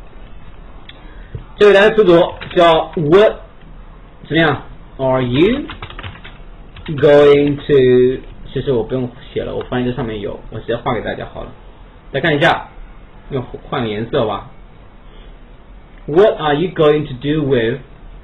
这个单词读叫 What 怎么样 Are you going to 其实我不用写了，我翻译在上面有，我直接画给大家好了。再看一下，用换个颜色吧。What are you going to do with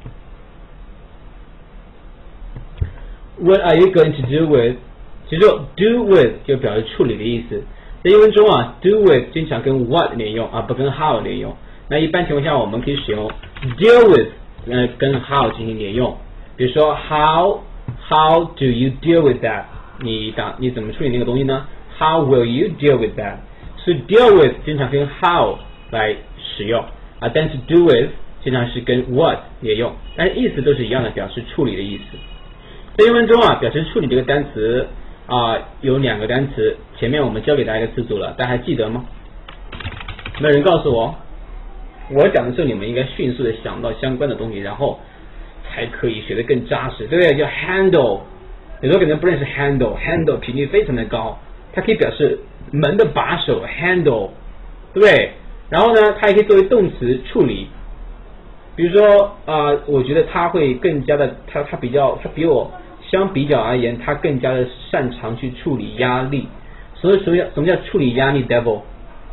What are you going to do with 其实 do with 就表示处理的意思，在英文中啊 do with 经常跟 what 连用啊，不跟 how 连用。那一般情况下我们可以使用 deal with 呃跟 how 进行连用，比如说 how how do you deal with that 你打你怎么处理那个东西呢？ How will you deal with that 所以 deal with 经常跟 how 来使用啊，但是 do with 经常是跟 what 连用，但是意思都是一样的，表示处理的意思。在英文中啊，表示处理这个单词啊有两个单词，前面我们教给大家一个词组了，大家还记得吗？没有人告诉我，我讲的时候你们应该迅速的想到相关的东西，然后才可以学得更扎实，对不对？叫 handle 有时候可能不认识 handle，handle 频率非常的高，它可以表示门的把手 handle， 对不对？然后呢，它也可以作为动词处理，比如说啊、呃，我觉得他会更加的，他他比较，他比我相比较而言，他更加的擅长去处理压力。所以什么叫什么叫处理压力 ？Devil？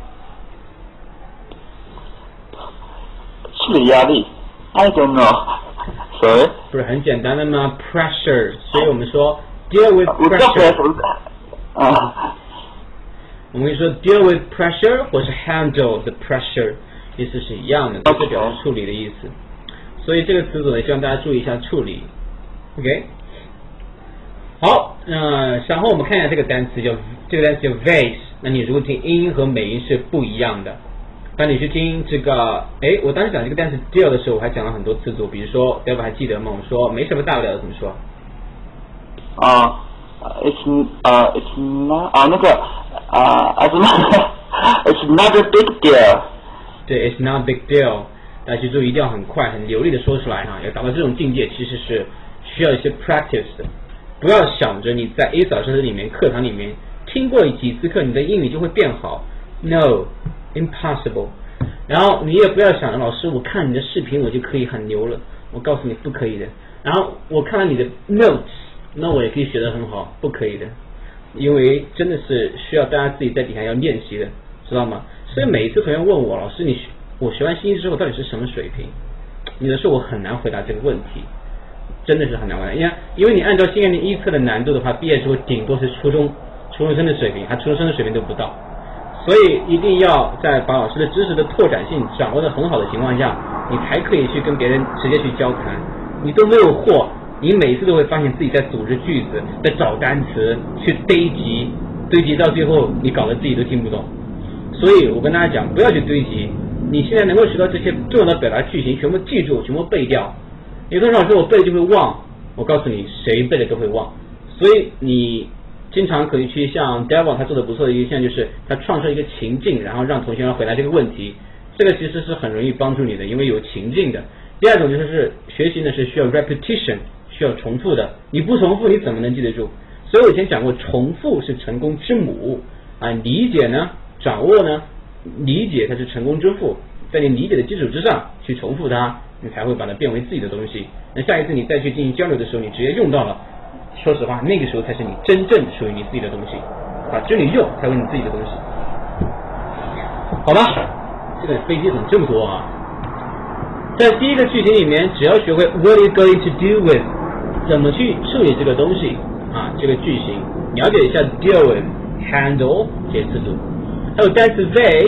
处理压力 ？I don't know. Sorry？ 不是很简单的吗 ？Pressure， 所以我们说 deal with pressure。 啊。 我们可以说 deal with pressure， 或是 handle the pressure， 意思是一样的，都是表示处理的意思。所以这个词组呢，希望大家注意一下处理。OK， 好，那然后我们看一下这个单词叫这个单词叫 vase。那你如果听英音和美音是不一样的。当你去听这个，哎，我当时讲这个单词 deal 的时候，我还讲了很多词组，比如说 Devil 还记得吗？我说没什么大不了的，怎么说？ 啊、uh, ，it's 呃、uh, it's not 啊、uh, 那个啊、uh, it's not it's not a big deal。 对 ，it's not a big deal。大家记住，一定要很快、很流利的说出来哈。要达到这种境界，其实是需要一些 practice 的。不要想着你在 A 小时里面课堂里面听过几次课，你的英语就会变好。No。Impossible， 然后你也不要想着老师，我看你的视频我就可以很牛了，我告诉你不可以的。然后我看了你的 notes， 那我也可以学得很好，不可以的，因为真的是需要大家自己在底下要练习的，知道吗？所以每一次同学问我，老师你我学完新一之后到底是什么水平？有的时候我很难回答这个问题，真的是很难回答，因为因为你按照新概念一册的难度的话，毕业之后顶多是初中初中生的水平，还初中生的水平都不到。所以一定要在把老师的知识的拓展性掌握得很好的情况下，你才可以去跟别人直接去交谈。你都没有货，你每次都会发现自己在组织句子，在找单词，去堆积，堆积到最后你搞得自己都听不懂。所以我跟大家讲，不要去堆积，你现在能够学到这些重要的表达句型，全部记住，全部背掉。有的老师我背了就会忘，我告诉你，谁背了都会忘。所以你经常可以去像 Devil 他做的不错的一项，就是他创设一个情境，然后让同学们回答这个问题，这个其实是很容易帮助你的，因为有情境的。第二种就是学习呢是需要 repetition， 需要重复的，你不重复你怎么能记得住？所以我以前讲过，重复是成功之母啊，理解呢，掌握呢，理解它是成功之父，在你理解的基础之上去重复它，你才会把它变为自己的东西。那下一次你再去进行交流的时候，你直接用到了，说实话，那个时候才是你真正属于你自己的东西啊，只有你用才有你自己的东西，好吧？这个飞机怎么这么多啊？在第一个句型里面，只要学会 what are you going to do with， 怎么去处理这个东西啊，这个句型，了解一下 deal with、handle 这些词组，还有单词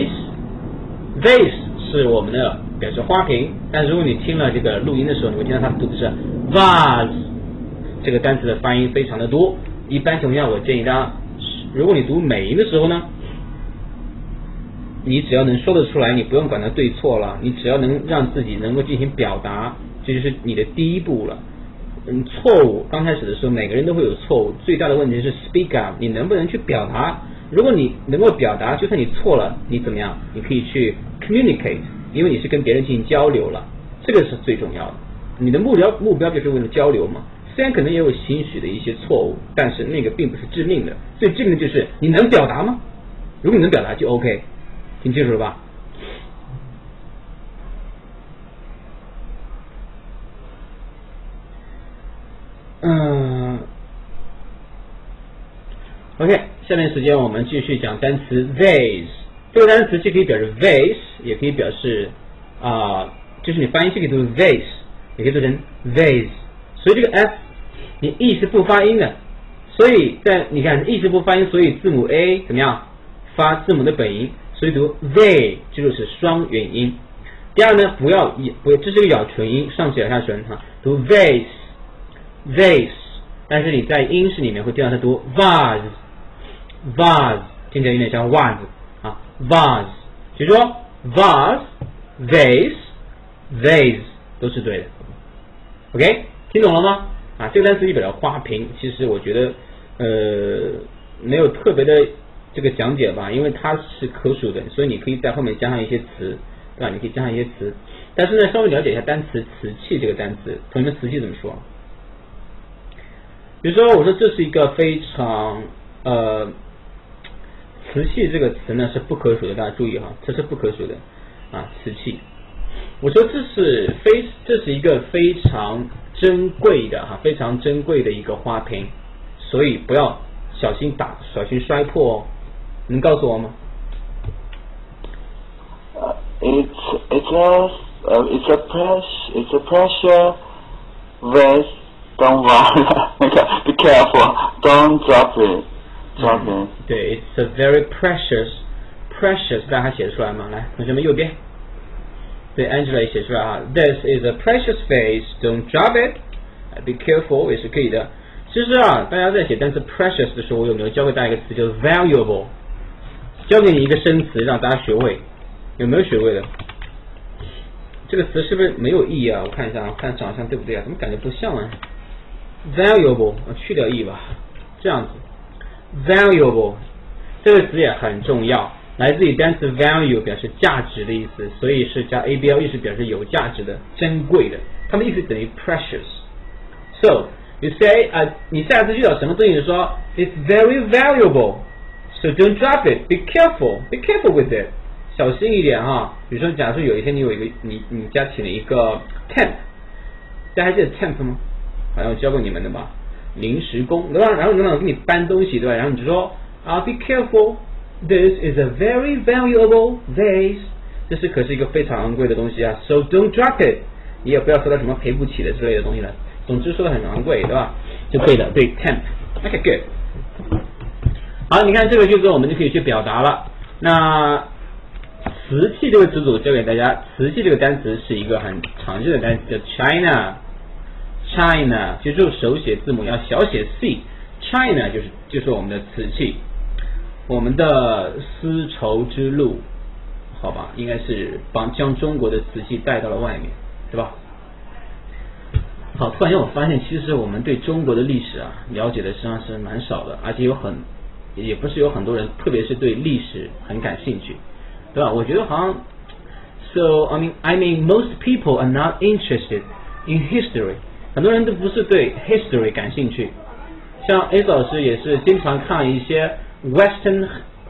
vase，vase 是我们的表示花瓶，但如果你听了这个录音的时候，你会听到它读的是 vase。这个单词的发音非常的多，一般情况下我建议大家，如果你读美音的时候呢，你只要能说得出来，你不用管它对错了，你只要能让自己能够进行表达，这就是你的第一步了。嗯，错误刚开始的时候每个人都会有错误，最大的问题是 speak up， 你能不能去表达？如果你能够表达，就算你错了，你怎么样？你可以去 communicate， 因为你是跟别人进行交流了，这个是最重要的。你的目标目标就是为了交流嘛。虽然可能也有兴许的一些错误，但是那个并不是致命的，最致命的就是你能表达吗？如果你能表达就 OK， 听清楚了吧？嗯 ，OK， 下面时间我们继续讲单词 vase。这个单词既可以表示 vase， 也可以表示啊、呃，就是你发音是可以读 vase， 也可以读成 vase。所以这个 f 你 e 是不发音的，所以在你看 e 是不发音，所以字母 a 怎么样发字母的本音，所以读 v 这就是双元音。第二呢，不要不这是个咬唇音，上齿咬下唇哈，读 vase vase， 但是你在英式里面会听到它读 vase vase， 听起来有点像袜子啊 vase， 比如说 vase vase vase 都是对的 ，OK。听懂了吗？啊，这个单词一表示花瓶，其实我觉得呃没有特别的这个讲解吧，因为它是可数的，所以你可以在后面加上一些词，对吧？你可以加上一些词，但是呢，稍微了解一下单词瓷器这个单词，同学们瓷器怎么说？ 比如说我说这是一个非常呃瓷器这个词呢是不可数的，大家注意哈，这是不可数的啊，瓷器。我说这是非这是一个非常珍贵的哈，非常珍贵的一个花瓶，所以不要小心打小心摔破哦。能告诉我吗？ Uh, it's it's a uh, it's a precious it's a precious vase. Don't worry, be careful. Don't drop it. Drop it. 对 ，it's a very precious precious， 大家写出来吗？来，同学们右边。对 ，Angela 也写出来啊。This is a precious vase. Don't drop it. Be careful 也是可以的。其实啊，大家在写单词 precious 的时候，我有没有教给大家一个词叫 valuable？ 教给你一个生词，让大家学会。有没有学会的？这个词是不是没有 e 啊？我看一下啊，看长相对不对啊？怎么感觉不像啊 ？valuable， 去掉 e 吧，这样子。valuable 这个词也很重要，来自于单词 value 表示价值的意思，所以是加 able 是表示有价值的、珍贵的。它的意思等于 precious。So you say 啊、uh, ，你下次遇到什么东西说 it's very valuable，so don't drop it. Be careful. Be careful with it. 小心一点哈，比如说，假设有一天你有一个你你家请了一个 temp， 大家还记得 temp 吗？好像我教过你们的吧，临时工，对吧？然后领导给你搬东西，对吧？然后你就说啊 ，be careful, this is a very valuable vase， 这是可是一个非常昂贵的东西啊 ，so don't drop it， 你也不要说它什么赔不起的之类的东西了，总之说的很昂贵，对吧？就可以了，对 temp，OK good。好，你看这个句子我们就可以去表达了，那。瓷器这个词组教给大家，瓷器这个单词是一个很常见的单词，叫 China。China 记住手写字母要小写 C，China 就是就是我们的瓷器，我们的丝绸之路，好吧，应该是帮将中国的瓷器带到了外面，对吧？好，突然间我发现，其实我们对中国的历史啊了解的实际上是蛮少的，而且有很也不是有很多人，特别是对历史很感兴趣。对吧？我觉得好像 ，so I mean I mean most people are not interested in history， 很多人都不是对 history 感兴趣。像 A 老师也是经常看一些 Western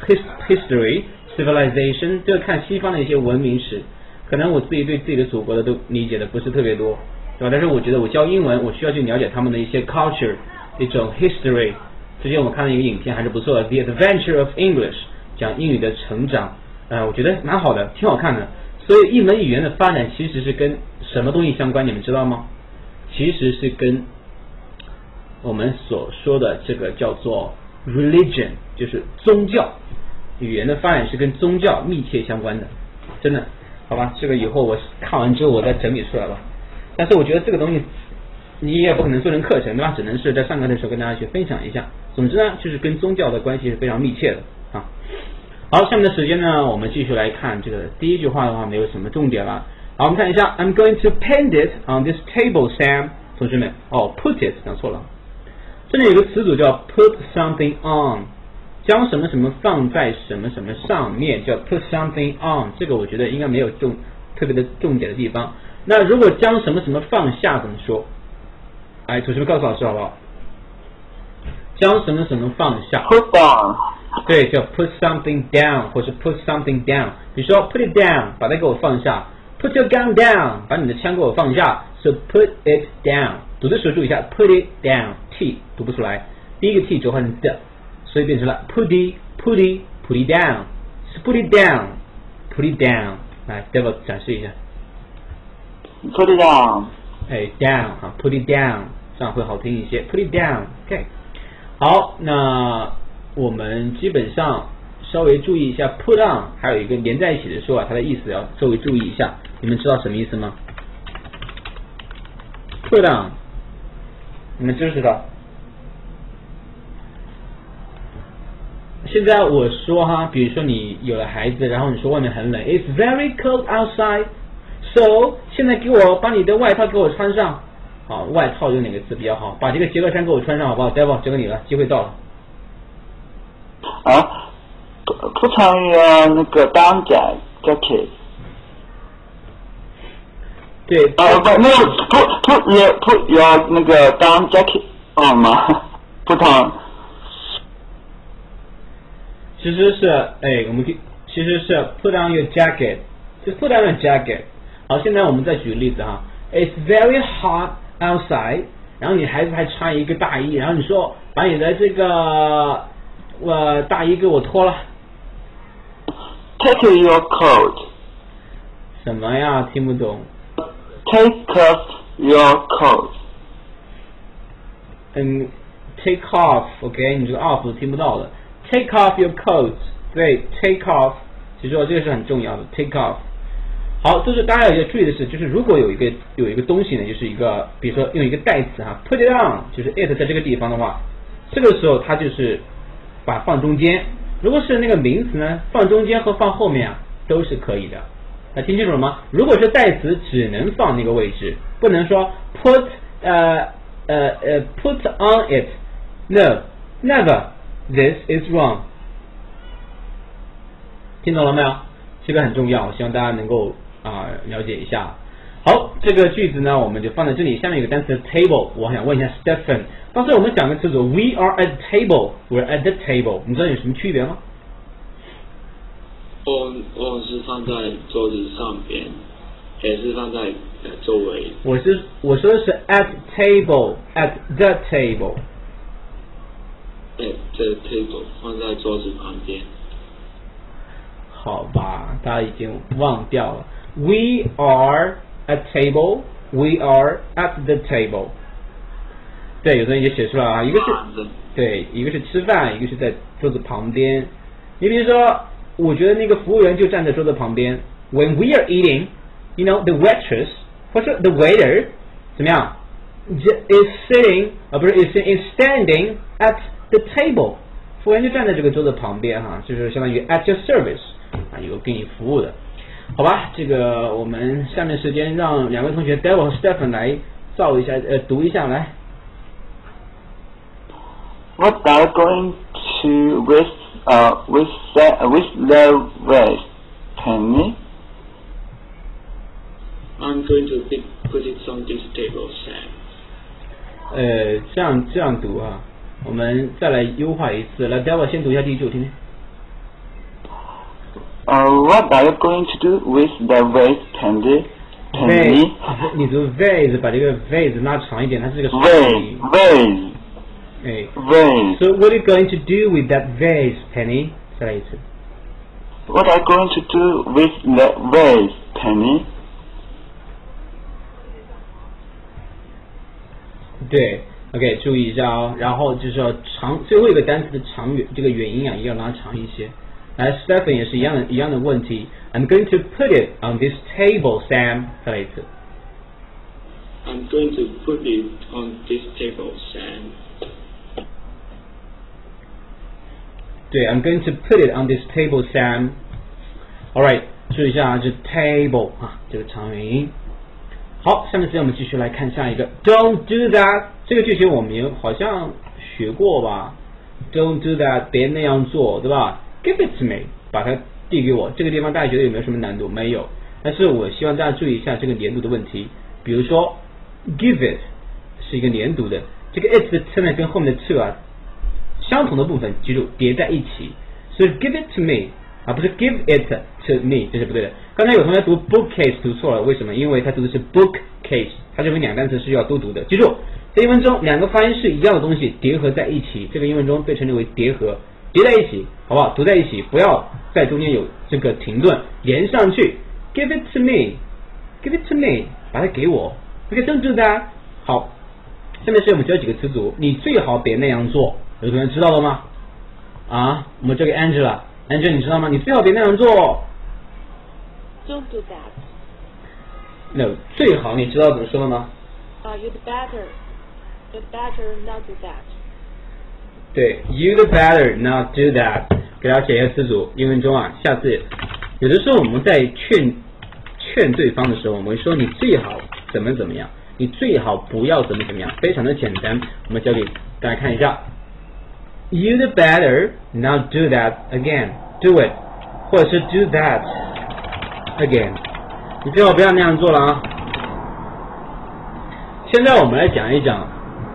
history civilization， 就看西方的一些文明史。可能我自己对自己的祖国的都理解的不是特别多，对吧？但是我觉得我教英文，我需要去了解他们的一些 culture， 一种 history。之前我看了一个影片还是不错的 ，The Adventure of English， 讲英语的成长。呃，我觉得蛮好的，挺好看的。所以一门语言的发展其实是跟什么东西相关？你们知道吗？其实是跟我们所说的这个叫做 religion， 就是宗教。语言的发展是跟宗教密切相关的，真的，好吧？这个以后我看完之后我再整理出来吧。但是我觉得这个东西你也不可能做成课程，对吧？只能是在上课的时候跟大家去分享一下。总之呢，就是跟宗教的关系是非常密切的啊。好，下面的时间呢，我们继续来看这个第一句话的话，没有什么重点了。好，我们看一下 ，I'm going to paint it on this table, Sam。同学们，哦 ，put it 讲错了，这里有个词组叫 put something on， 将什么什么放在什么什么上面，叫 put something on。这个我觉得应该没有重特别的重点的地方。那如果将什么什么放下怎么说？哎，同学们告诉老师好不好？将什么什么放下 ，put down。 对，叫 put something down， 或是 put something down。比如说 put it down， 把它给我放下 ；put your gun down， 把你的枪给我放下。So put it down， 读的时候注意一下 ，put it down，t 读不出来，第一个 t 转换成的，所以变成了 put it put it put it down， 是 put it down put it down。来 ，Devil 展示一下 ，put it down， 哎 down 啊 ，put it down， 这样会好听一些 ，put it down，OK。好，那我们基本上稍微注意一下 put on， 还有一个连在一起的时候啊，它的意思要稍微注意一下。你们知道什么意思吗 ？put on， 你们知不知道？现在我说哈，比如说你有了孩子，然后你说外面很冷 ，It's very cold outside，so 现在给我把你的外套给我穿上。好，外套用哪个词比较好？把这个结合衫给我穿上好不好 ？Devil 交给你了，机会到了。 啊 ，put on your 那个 down jacket。 对。 啊不，那个 put put your put your 那个 down jacket on 吗 ？Put on。 其实是，哎，我们可以其实是 put on your jacket， 就 put on your jacket。好，现在我们再举个例子哈 ，It's very hot outside， 然后你孩子还穿一个大衣，然后你说把你的这个呃大衣给我脱了。 Take your coat。 什么呀？听不懂。 Take off your coat。 嗯 ，take off，OK， 你这个 off 是听不到的。Take off your coat， 对 ，take off， 其实说这个是很重要的 ，take off。好，就是大家有一个注意的是，就是如果有一个有一个东西呢，就是一个，比如说用一个代词哈 ，put it on， 就是 it 在这个地方的话，这个时候它就是把放中间。如果是那个名词呢，放中间和放后面啊都是可以的。那听清楚了吗？如果是代词，只能放那个位置，不能说 put 呃呃呃 put on it，no never。This is wrong， 听懂了没有？这个很重要，希望大家能够啊、呃、了解一下。好，这个句子呢我们就放在这里。下面有个单词 table， 我想问一下 Stephen， 当时我们讲的词组 We are at table，We're at the table， 你知道有什么区别吗 ？on on 是放在桌子上边，也是放在呃周围。 我是我说的是 at table，at the table。 对，这 table 放在桌子旁边。 好吧，大家已经忘掉了。We are at table. We are at the table. 对，有的人也写出来啊，一个是对，一个是吃饭，一个是在桌子旁边。你比如说，我觉得那个服务员就站在桌子旁边。When we are eating, you know, the waitress 或者 the waiter 怎么样 is sitting 啊不是 is is standing at the table， 服务员就站在这个桌子旁边哈，就是相当于 at your service 啊，有给你服务的，好吧？这个我们下面时间让两位同学 Devil 和 Stephen 来造一下呃读一下来。 What are you going to with uh with the with the waste, Penny? I'm going to pick, put it on this table, Sam. 呃，这样这样读啊。我们再来优化一次，来 Devil 先读一下第一句，我听听。 Uh, what are you going to do with the waste, Penny? Penny? 你读 vase， 把这个 vase 拉长一点，它是个 vase vase 哎 vase. So what are you going to do with that vase, Penny？ 再来一次。 What are you going to do with the vase, Penny? 对 ，OK， 注意一下哦。然后就是要长，最后一个单词的长元，这个元音啊，也要拉长一些。来 ，Stephen 也是一样的，一样的问题。I'm going to put it on this table, Sam。再来一次。 I'm going to put it on this table, Sam. 对 ，I'm going to put it on this table, Sam. All right， 注意一下，这 table 啊，这个长元音。好，下面时间我们继续来看下一个 Don't do that 这个句型我们好像学过吧 Don't do that 别那样做，对吧 Give it to me 把它递给我，这个地方大家觉得有没有什么难度？没有，但是我希望大家注意一下这个连读的问题。比如说 Give it 是一个连读的，这个 it 的 t 呢跟后面的 to 啊相同的部分记住叠在一起，所以 Give it to me啊，不是 give it to me， 这是不对的。刚才有同学读 bookcase 读错了，为什么？因为他读的是 bookcase， 他认为两个单词是要都读的。记住，在英文中两个发音是一样的东西叠合在一起，这个英文中被称之为叠合，叠在一起，好不好？读在一起，不要在中间有这个停顿，连上去。Give it to me， give it to me， 把它给我。OK， don't do that。好，下面是我们教几个词组，你最好别那样做。有同学知道了吗？啊，我们交给 Angela。Angela 你知道吗？你最好别那样做。 Don't do that. No， 最好你知道怎么说的吗？ Uh, you'd better, you'd better not do that. 对 ，you'd better not do that。给大家写一下词组，英文中啊，下次有的时候我们在劝劝对方的时候，我们会说你最好怎么怎么样，你最好不要怎么怎么样，非常的简单。我们教给大家看一下。You'd better not do that again. Do it， 或者是 do that again。你最好不要那样做了啊。现在我们来讲一讲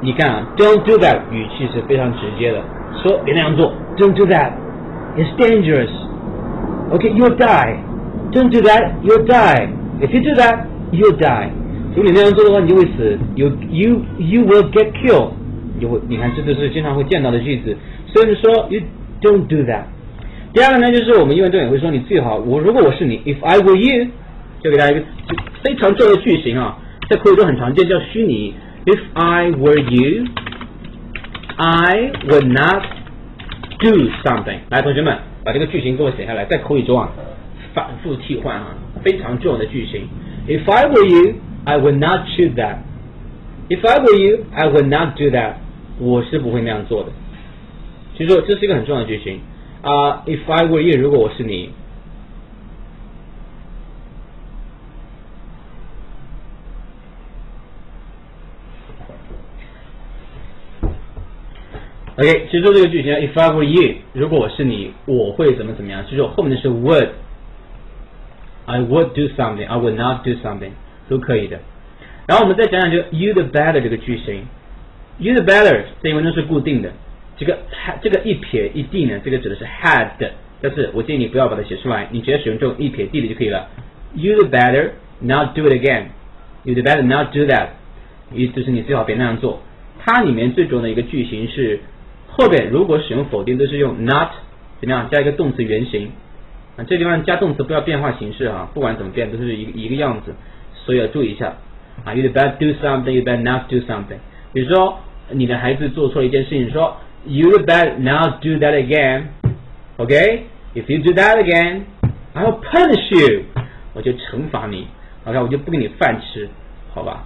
你看啊 ，don't do that 语气是非常直接的，说别那样做 ，don't do that，it's dangerous。OK， you'll die。Don't do that, you'll die. If you do that, you'll die. 如果你那样做的话，你就会死。You you you will get killed. 你就会，你看这都是经常会见到的句子。所以说 you don't do that。第二个呢，就是我们英文中也会说你最好，我如果我是你 ，If I were you， 就给大家一个非常重要的句型啊，在口语中很常见，叫虚拟。If I were you, I would not do something。来，同学们，把这个句型给我写下来，在口语中啊。反复替换啊，非常重要的句型。If I were you, I would not choose that. If I were you, I would not do that. 我是不会那样做的。其实说这是一个很重要的句型啊。Uh, If I were you， 如果我是你。OK， 其实说这个句型 ，If I were you， 如果我是你，我会怎么怎么样？其实说后面的是 would。I would do something, I would not do something 都可以的。然后我们再讲讲这个 you the better 这个句型 ，you the better 在英文中是固定的，这个这个一撇一地呢，这个指的是 had， 但是我建议你不要把它写出来，你直接使用这种一撇地的就可以了。You the better not do it again, you the better not do that， 意思是你最好别那样做。它里面最重要的一个句型是后边如果使用否定都是用 not 怎么样加一个动词原形。啊，这地方加动词不要变化形式啊，不管怎么变都是一个一个样子，所以要注意一下啊。You better do something, you better not do something。比如说你的孩子做错了一件事情，说 You better not do that again. OK? If you do that again, I will punish you. 我就惩罚你。OK， 我就不给你饭吃，好吧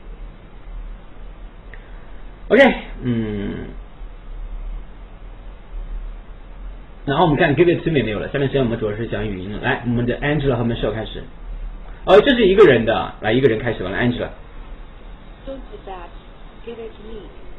？OK， 嗯。然后我们看 give it to me 没有了，下面时间我们主要是讲语音了。来，我们的 Angela 和 Michelle 开始。哦，这是一个人的，来一个人开始吧，来 Angela。 Don't do that. Give it to me.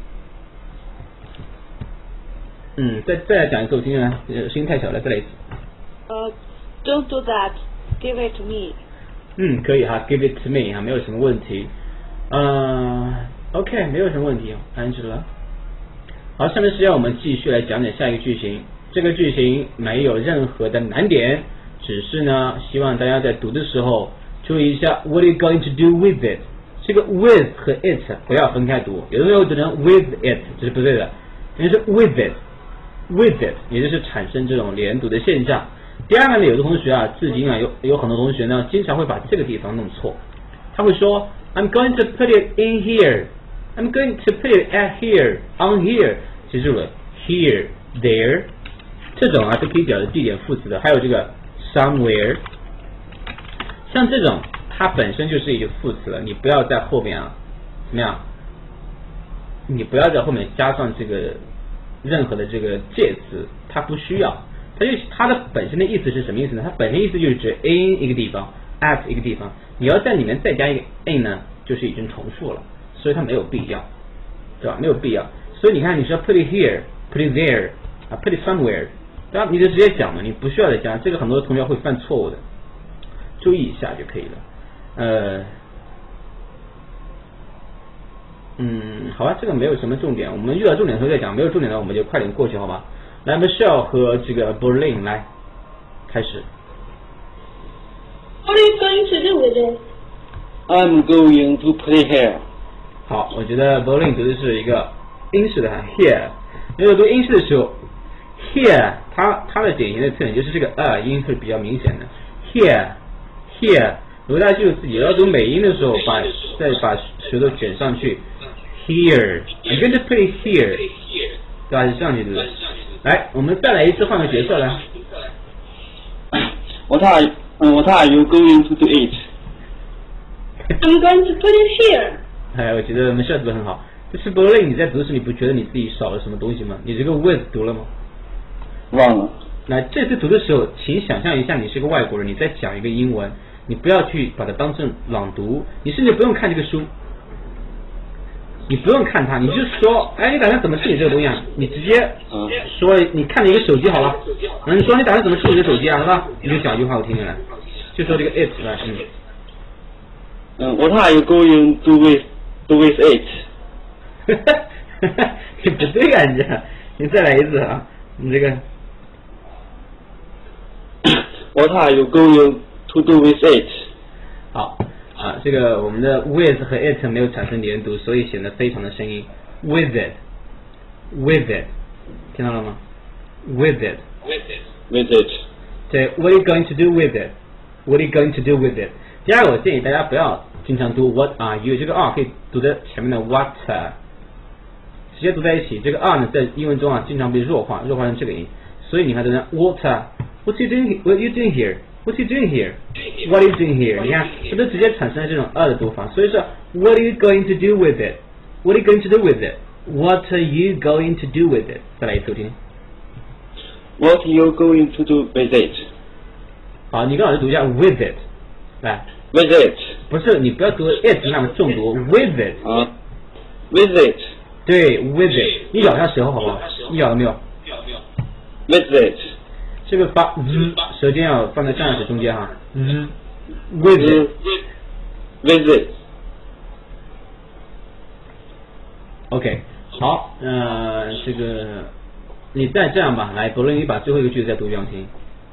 嗯，再再来讲一次，我听见声音太小了，再来一次。 呃、uh, Don't do that. Give it to me. 嗯，可以哈 ，give it to me 哈，没有什么问题。呃 ，OK， 没有什么问题 ，Angela。好，下面时间我们继续来讲讲下一个句型。这个句型没有任何的难点，只是呢，希望大家在读的时候注意一下 ，What are you going to do with it？ 这个 with 和 it 不要分开读，有的时候读成 with it， 这是不对的，应该是 with it，with it， 也就是产生这种连读的现象。第二个呢，有的同学啊，至今啊有有很多同学呢，经常会把这个地方弄错，他会说 I'm going to put it in here，I'm going to put it at here，on here， 记住了 here，there。这种啊是可以表示地点副词的，还有这个 somewhere， 像这种它本身就是一个副词了，你不要在后面啊怎么样？你不要在后面加上这个任何的这个介词，它不需要。它就它的本身的意思是什么意思呢？它本身意思就是指 in 一个地方 ，at 一个地方，你要在里面再加一个 in 呢，就是已经重复了，所以它没有必要，对吧？没有必要。所以你看，你说 put it here，put it there， 啊 ，put it somewhere。对吧？你就直接讲了，你不需要再加，这个很多同学会犯错误的，注意一下就可以了。呃，嗯，好吧，这个没有什么重点，我们遇到重点的时候再讲，没有重点的我们就快点过去，好吧？来 ，Michelle 和这个 Berlin 来开始。 What are you going to do with it? I'm going to put it here. 好，我觉得 Berlin 读的是一个英式的 here， 如果读英式的时候。Here， 它它的典型的特点就是这个 a 音是比较明显的。Here， here， 如果大家记住自己要读美音的时候，把再把舌头卷上去。Here，I'm going to put it here， 对吧？是这样去读的。来，我们再来一次换个角色来。 What are What are you going to do it? I'm going to put it here. 哎，我觉得我们笑读的很好。这是 Berlin， 你在读的时候，你不觉得你自己少了什么东西吗？你这个 with 读了吗？ 忘了。 那这次读的时候，请想象一下，你是个外国人，你在讲一个英文，你不要去把它当成朗读，你甚至不用看这个书，你不用看它，你就说，哎，你打算怎么处理这个东西啊？你直接说，你看你一个手机好了，嗯，你说你打算怎么处理这个手机啊，是吧？你就讲一句话，我听听来，就说这个 it 来，嗯。 嗯 ，What are you going to do with do with it？ 你不对啊，你这，你再来一次啊，你这个。 What are you going to do with it？ 好啊，这个我们的 with 和 it 没有产生连读，所以显得非常的生硬。With it，with it， 听到了吗 ？With it，with it，with it。 对 ，What are you going to do with it？What are you going to do with it？ 第二个，我建议大家不要经常读 What are you？ 这个 are 可以读在前面的 what， 直接读在一起。这个 are 呢，在英文中啊，经常被弱化，弱化成这个音。所以你看这边 what，What you doing? What you doing here？What you doing here? What are you doing here? 你看，这都直接产生了这种 a 的读法。所以说 ，What are you going to do with it? What are you going to do with it? What are you going to do with it? 再来一次，听。 What are you going to do with it? 好，你跟老师读一下 with it， 来。 With it。 不是，你不要读 it 那么重读 with it。 啊。With it。 对 ，with it。你咬下舌头好不好？你咬了没有 ？With it。 这个发 z 舌尖要放在上牙齿中间哈 z with it with it OK 好呃这个你再这样吧来伯伦你把最后一个句子再读给我听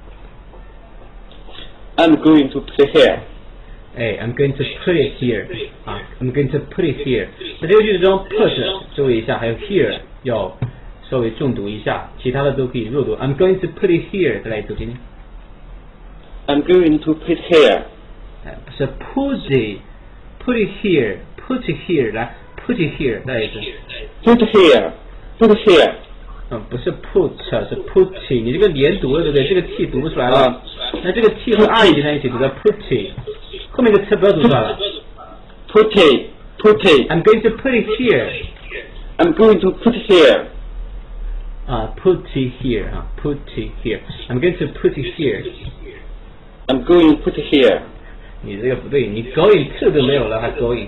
I'm going to put it here 哎 I'm going to put it here 啊 I'm going to put it here 在这个句子中 put 注意一下还有 here 要稍微重读一下，其他的都可以弱读。I'm going to put it here， 再来一次，听听。 I'm going to put it here。 哎，不是 put it，put it here，put it here， 来 put it here， 再来一次。 Put it here，put it here。 嗯，不是 put， 是 put it， 你这个连读了，对不对？这个 t 读不出来了。啊、那这个 t 和 r 连在一起读的 put it， 后面一个词不要读出来了。 Put it，put it。 I'm going to put it here。 I'm going to put it here。 啊、uh, ，put it here 啊 ，put it here。I'm going to put it here。 I'm going to put it here。 你这个不对，你 going to 都没有了，还 going。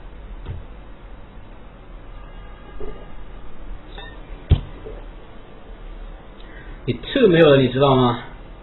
你 to 没有了，你知道吗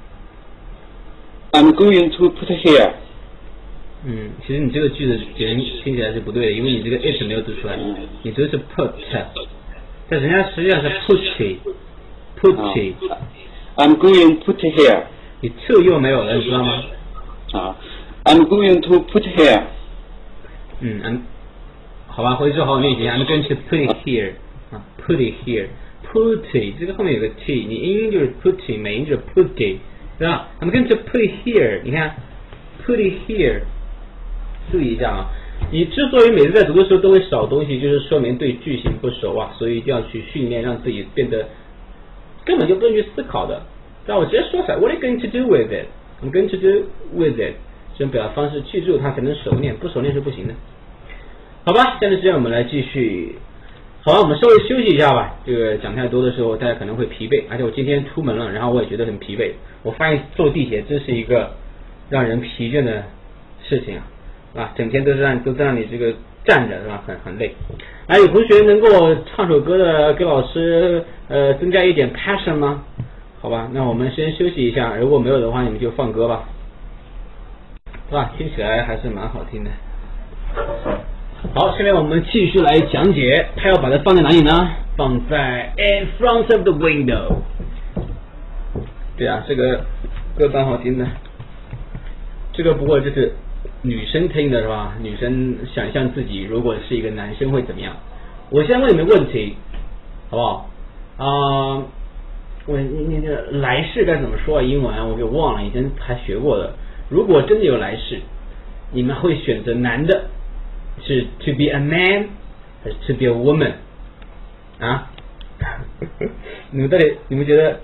？I'm going to put it here。 嗯，其实你这个句子别人听起来是不对的，因为你这个 it 没有读出来，你读的是 put。但人家实际上是 put it，put it。I'm going to put it here。 你 to 又没有了，你知道吗？ 啊 ，I'm going to put it here。 嗯，I'm， 好吧，回去好好练习。I'm going to put it here， 啊 ，put it here，put it， 这个后面有个 t， 你英音就是 put it， 美音就是 put it， 对吧 ？I'm going to put it here， 你看 ，put it here， 注意一下啊。你之所以每次在读的时候都会少东西，就是说明对句型不熟啊，所以一定要去训练，让自己变得根本就不用去思考的。让我直接说出来 ，What are you going to do with it? I'm going to do with it。这种表达方式记住它才能熟练，不熟练是不行的。好吧，现在时间我们来继续。好吧，我们稍微休息一下吧。这个讲太多的时候，大家可能会疲惫，而且我今天出门了，然后我也觉得很疲惫。我发现坐地铁真是一个让人疲倦的事情啊。啊，整天都是让都在让你这个站着是吧？很很累。哎，有同学能够唱首歌的，给老师呃增加一点 passion 吗？好吧，那我们先休息一下。如果没有的话，你们就放歌吧。哇，听起来还是蛮好听的。好，下面我们继续来讲解。它要把它放在哪里呢？放在 in front of the window。对啊，这个歌蛮好听的。这个不过就是女生听的是吧？女生想象自己如果是一个男生会怎么样？我先问你们问题，好不好？啊、呃，我你那个来世该怎么说啊？英文我给忘了，以前还学过的。如果真的有来世，你们会选择男的是 to be a man 还是 to be a woman 啊？你们到底你们觉得？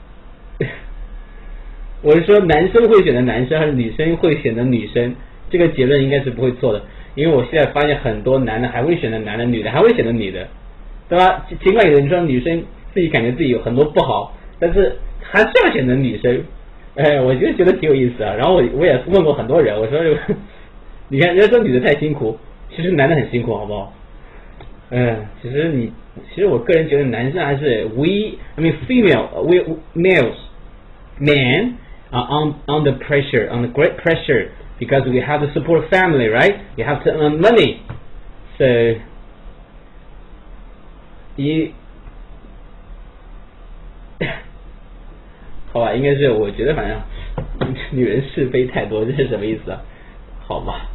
我是说男生会选择男生还是女生会选择女生？这个结论应该是不会错的，因为我现在发现很多男的还会选择男的，女的还会选择女的，对吧？尽管有人说女生自己感觉自己有很多不好，但是还是要选择女生。哎，我就觉得挺有意思啊。然后我我也问过很多人，我说这个，你看人家说女的太辛苦，其实男的很辛苦，好不好？嗯，其实你，其实我个人觉得男生还是 we I mean female we males men are on under pressure under great pressure because we have to support family, right? We have to earn money, so 一，好吧，应该是我觉得反正女人是非太多，这是什么意思啊？好吧，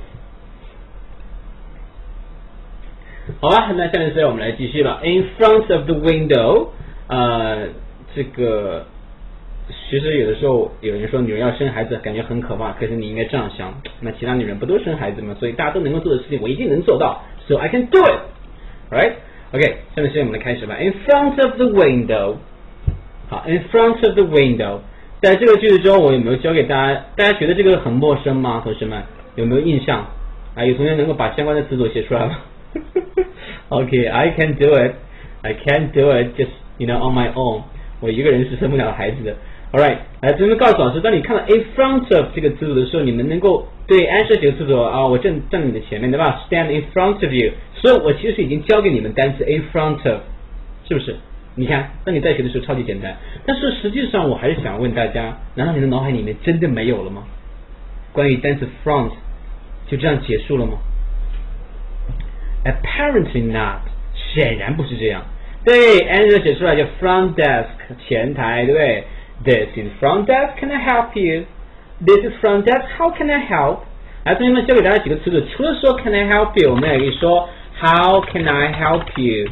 好吧，那下面是我们来继续了。In front of the window， 呃，这个其实有的时候有人说女人要生孩子感觉很可怕，可是你应该这样想，那其他女人不都生孩子吗？所以大家都能够做的事情我一定能做到 ，so I can do it， right？ OK， 下面时间我们来开始吧。In front of the window， 好 ，In front of the window， 在这个句子中我有没有教给大家？大家觉得这个很陌生吗？同学们有没有印象？啊，有同学能够把相关的词组写出来吗？OK，I can do it，I can do it，just you know on my own， 我一个人是生不了孩子的。Alright， 来这边告诉老师，当你看到 in front of 这个词组的时候，你们能够对 answer 这个词组啊，我正站在你的前面，对吧 ？Stand in front of you， 所以我其实已经教给你们单词 in front of， 是不是？你看，当你在学的时候超级简单，但是实际上我还是想问大家，难道你的脑海里面真的没有了吗？关于单词 front 就这样结束了吗 ？Apparently not， 显然不是这样。对 ，answer 写出来叫 front desk 前台，对不对？This is front desk. Can I help you? This is front desk. How can I help? 来，同学们教给大家几个词组，除了说 Can I help you， 我们也可以说 How can I help you?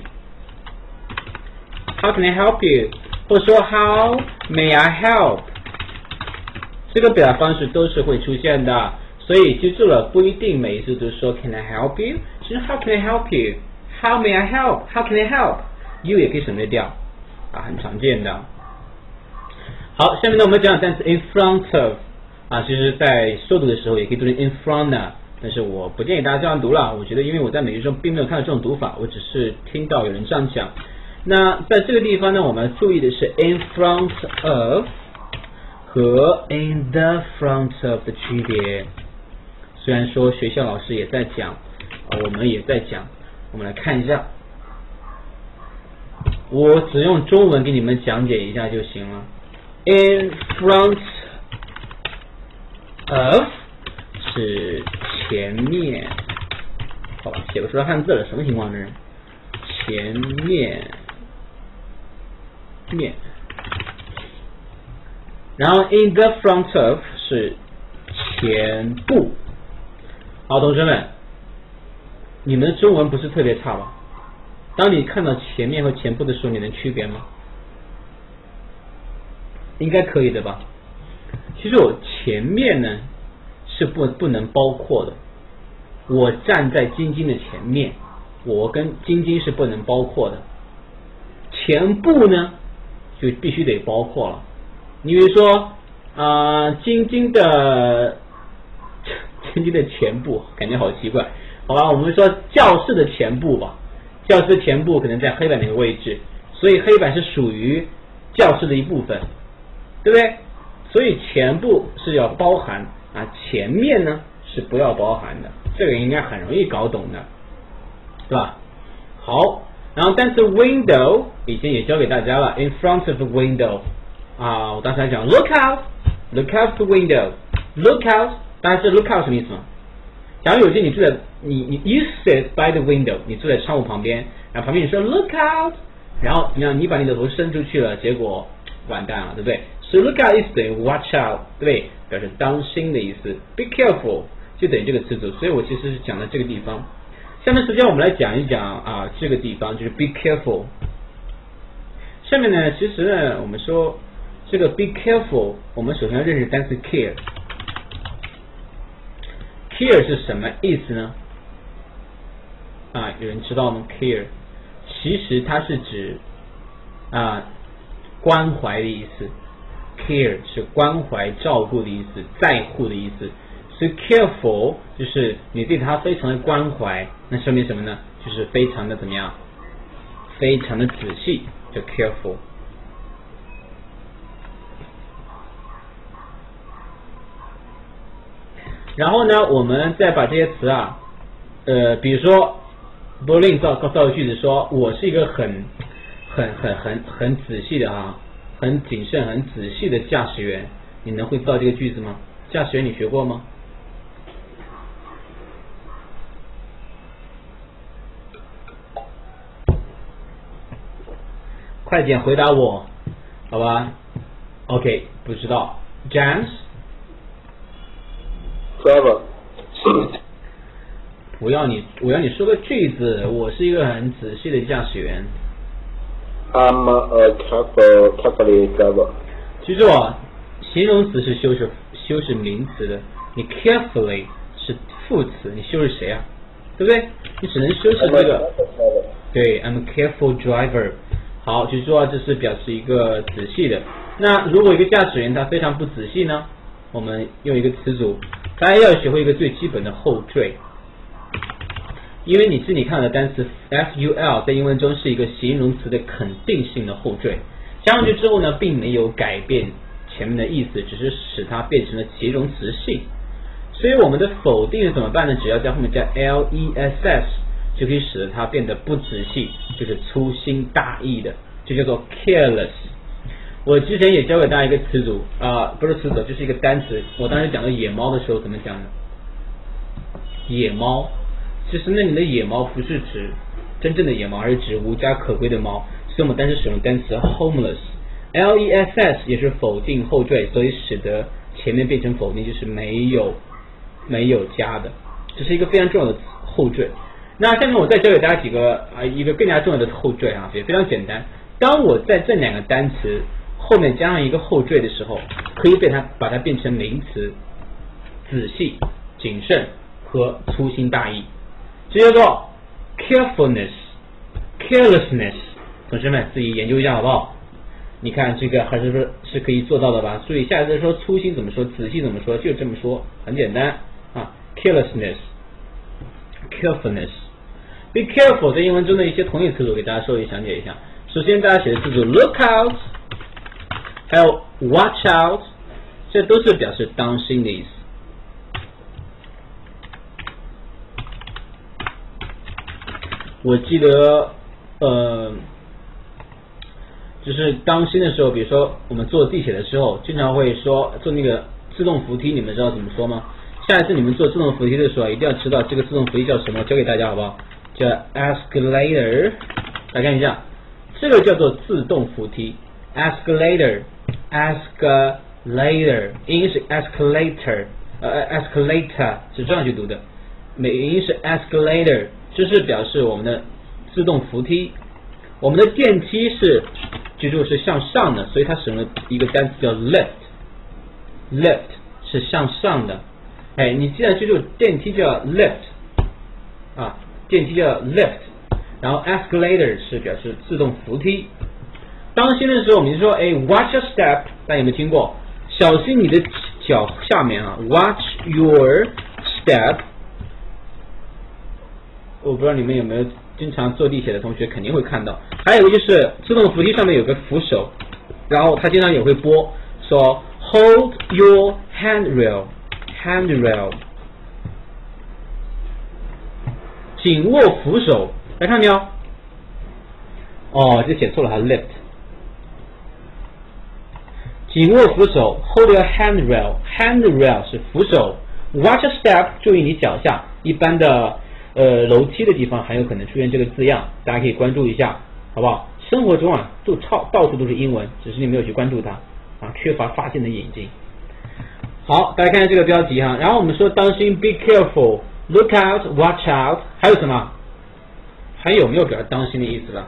How can I help you? 或者说 How may I help? 这个表达方式都是会出现的，所以记住了，不一定每一次都说 Can I help you？ 其实 How can I help you? How may I help? How can I help? You 也可以省略掉啊，很常见的。好，下面呢我们讲单词 in front of 啊，其实在说读的时候也可以读成 in front of， 但是我不建议大家这样读了，我觉得因为我在美语中并没有看到这种读法，我只是听到有人这样讲。那在这个地方呢，我们要注意的是 in front of 和 in the front of的区别。虽然说学校老师也在讲，啊，我们也在讲，我们来看一下，我只用中文给你们讲解一下就行了。In front of 是前面，好吧，写不出来汉字了，什么情况呢？前面面，然后 in the front of 是前部。好，同学们，你们的中文不是特别差吧？当你看到前面和前部的时候，你能区别吗？应该可以的吧？其实我前面呢是不不能包括的，我站在晶晶的前面，我跟晶晶是不能包括的。前部呢就必须得包括了。你比如说啊、呃，晶晶的晶晶的前部，感觉好奇怪，好吧？我们说教室的前部吧，教室前部可能在黑板那个位置，所以黑板是属于教室的一部分。对不对？所以前部是要包含啊，前面呢是不要包含的，这个应该很容易搞懂的，对吧？好，然后单词 window 以前也教给大家了 ，in front of the window 啊，我当时还讲 look out，look out the window，look out， 大家知道 look out 什么意思吗？假如有一天你住在你你 you sit by the window， 你住在窗户旁边，然后旁边你说 look out， 然后你让你把你的头伸出去了，结果完蛋了，对不对？So look out 意思等于 watch out， 对不对？表示当心的意思。Be careful 就等于这个词组，所以我其实是讲的这个地方。下面时间我们来讲一讲啊，这个地方就是 be careful。下面呢，其实呢，我们说这个 be careful， 我们首先要认识单词 care。care 是什么意思呢？啊，有人知道吗 ？care 其实它是指啊关怀的意思。care 是关怀、照顾的意思，在乎的意思，所以 careful 就是你对他非常的关怀，那说明什么呢？就是非常的怎么样？非常的仔细，叫 careful。然后呢，我们再把这些词啊，呃，比如说 Berlin 造造个句子说，我是一个很很很很很仔细的啊。很谨慎、很仔细的驾驶员，你能会造这个句子吗？驾驶员你学过吗？ 快点回答我，好吧 ？OK， 不知道 ，James。 Driver。 我要你，我要你说个句子。我是一个很仔细的驾驶员。 I'm a careful, carefully driver. 记住啊，形容词是修饰修饰名词的，你 carefully 是副词，你修饰谁啊？对不对？你只能修饰这个。对 ，I'm a careful driver。好，记住啊，这是表示一个仔细的。那如果一个驾驶员他非常不仔细呢？我们用一个词组，大家要学会一个最基本的后缀。因为你是你看的单词 full 在英文中是一个形容词的肯定性的后缀，加上去之后呢，并没有改变前面的意思，只是使它变成了形容词性。所以我们的否定怎么办呢？只要在后面加 less 就可以使得它变得不仔细，就是粗心大意的，就叫做 careless。我之前也教给大家一个词组啊、呃，不是词组，就是一个单词。我当时讲到野猫的时候怎么讲的？野猫。其实那里的野猫不是指真正的野猫，而是指无家可归的猫，所以我们单词使用单词 homeless，less 也是否定后缀，所以使得前面变成否定，就是没有没有家的，这是一个非常重要的后缀。那下面我再教给大家几个啊一个更加重要的后缀啊，也非常简单。当我在这两个单词后面加上一个后缀的时候，可以被它把它变成名词，仔细、谨慎和粗心大意。这叫做 carefulness、carelessness， 同学们自己研究一下好不好？你看这个还是不是是可以做到的吧？所以下一次说粗心怎么说，仔细怎么说，就这么说，很简单啊 ，carelessness、carefulness。Be careful 在英文中的一些同义词组给大家稍微讲解一下。首先大家写的词组 look out， 还有 watch out， 这都是表示当心的意思。我记得，呃，就是当心的时候，比如说我们坐地铁的时候，经常会说坐那个自动扶梯，你们知道怎么说吗？下一次你们坐自动扶梯的时候，一定要知道这个自动扶梯叫什么，教给大家好不好？叫 escalator， 来看一下，这个叫做自动扶梯 ，escalator，escalator， 英音是 escalator， 呃 escalator 是这样去读的，美音是 escalator。这是表示我们的自动扶梯，我们的电梯是记住是向上的，所以它使用了一个单词叫 lift，lift 是向上的。哎，你既然记住电梯叫 lift 啊，电梯叫 lift， 然后 escalator 是表示自动扶梯。当心的时候，我们就说哎 watch your step， 大家有没有听过？小心你的脚下面啊 ，watch your step。我不知道你们有没有经常坐地铁的同学肯定会看到，还有一个就是自动扶梯上面有个扶手，然后它经常也会播说 hold your handrail handrail， 紧握扶手，来看没有？哦，这写错了，它 lift， 紧握扶手 hold your handrail handrail 是扶手 watch your step 注意你脚下，一般的呃，楼梯的地方很有可能出现这个字样，大家可以关注一下，好不好？生活中啊，都超到处都是英文，只是你没有去关注它啊，缺乏发现的眼睛。好，大家看一下这个标题哈，然后我们说当心 ，be careful，look out，watch out， 还有什么？还有没有表示当心的意思了？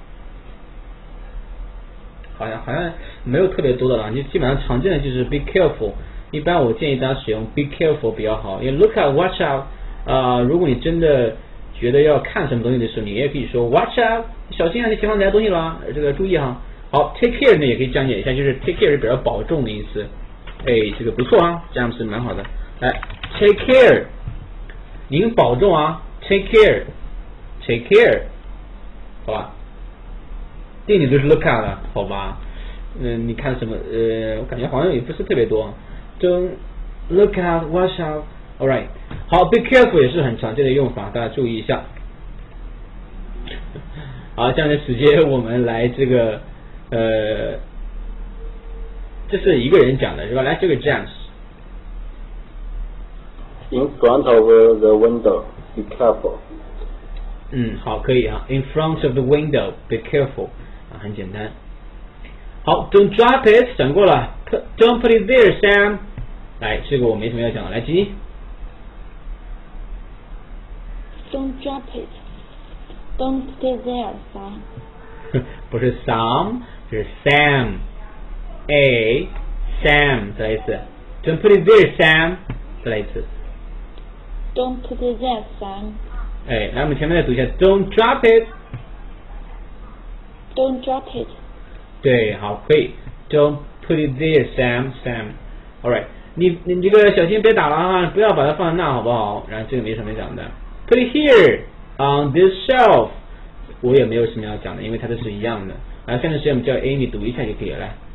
好像好像没有特别多的了，就基本上常见的就是 be careful， 一般我建议大家使用 be careful 比较好，因为 look out，watch out。啊、呃，如果你真的觉得要看什么东西的时候，你也可以说 watch out， 小心啊，你前方来东西了啊，这个注意哈。好 ，take care 呢也可以讲解一下，就是 take care 是比较保重的意思。哎，这个不错啊，这样是蛮好的。来 ，take care， 您保重啊 ，take care，take care， 好吧？店里都是 look out 的，好吧？嗯、呃，你看什么？呃，我感觉好像也不是特别多，就 look out，watch out。All right， 好 ，be careful 也是很常见的用法，大家注意一下。好，这样的时间我们来这个呃，这是一个人讲的是吧？来，这个 James。In front of the window, be careful. 嗯，好，可以啊。In front of the window, be careful. 啊，很简单。好 ，Don't drop it 讲过了 ，Put Don't put it there, Sam。来，这个我没什么要讲，来吉妮。 Don't drop it. Don't stay there, Sam. 不是 Sam， 是 Sam。A Sam 再来一次 ，Don't put it there, Sam。再来一次。 Don't put it there, Sam. 哎，来我们前面再读一下 ，Don't drop it。 Don't drop it. 对，好，可以。Don't put it there, Sam. Sam。All right， 你你这个小心别打了啊，不要把它放在那，好不好？然后这个没什么讲的。Put it here on this shelf。我也没有什么要讲的，因为它都是一样的。来，现在时间我们叫 Amy 读一下就可以了。来。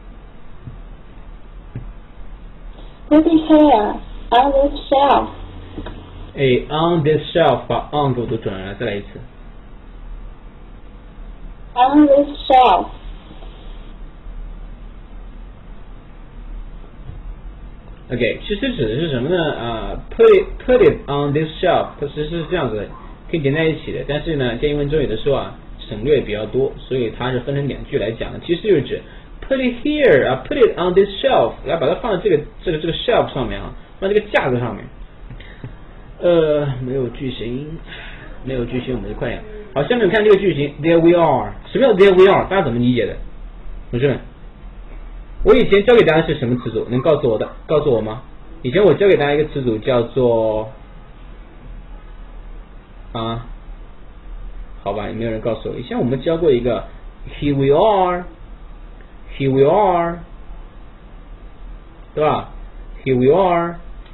Put it here on this shelf. 哎 ，on this shelf 把 on 给我读准了，再来一次。 On this shelf. OK， 其实指的是什么呢？啊、uh, ，put it put it on this shelf， 它其实是这样子的，可以连在一起的。但是呢，在英文中有的时候啊，省略比较多，所以它是分成两句来讲的。其实就是指 put it here 啊 ，put it on this shelf， 要把它放在这个这个这个 shelf 上面啊，放在这个架子上面。呃，没有句型，没有句型，我们就快点。好，下面看这个句型 ，There we are， 什么叫 There we are？ 大家怎么理解的？同学们？我以前教给大家是什么词组？能告诉我的，告诉我吗？以前我教给大家一个词组叫做啊，好吧，也没有人告诉我。以前我们教过一个 Here we are， Here we are， 对吧 ？Here we are。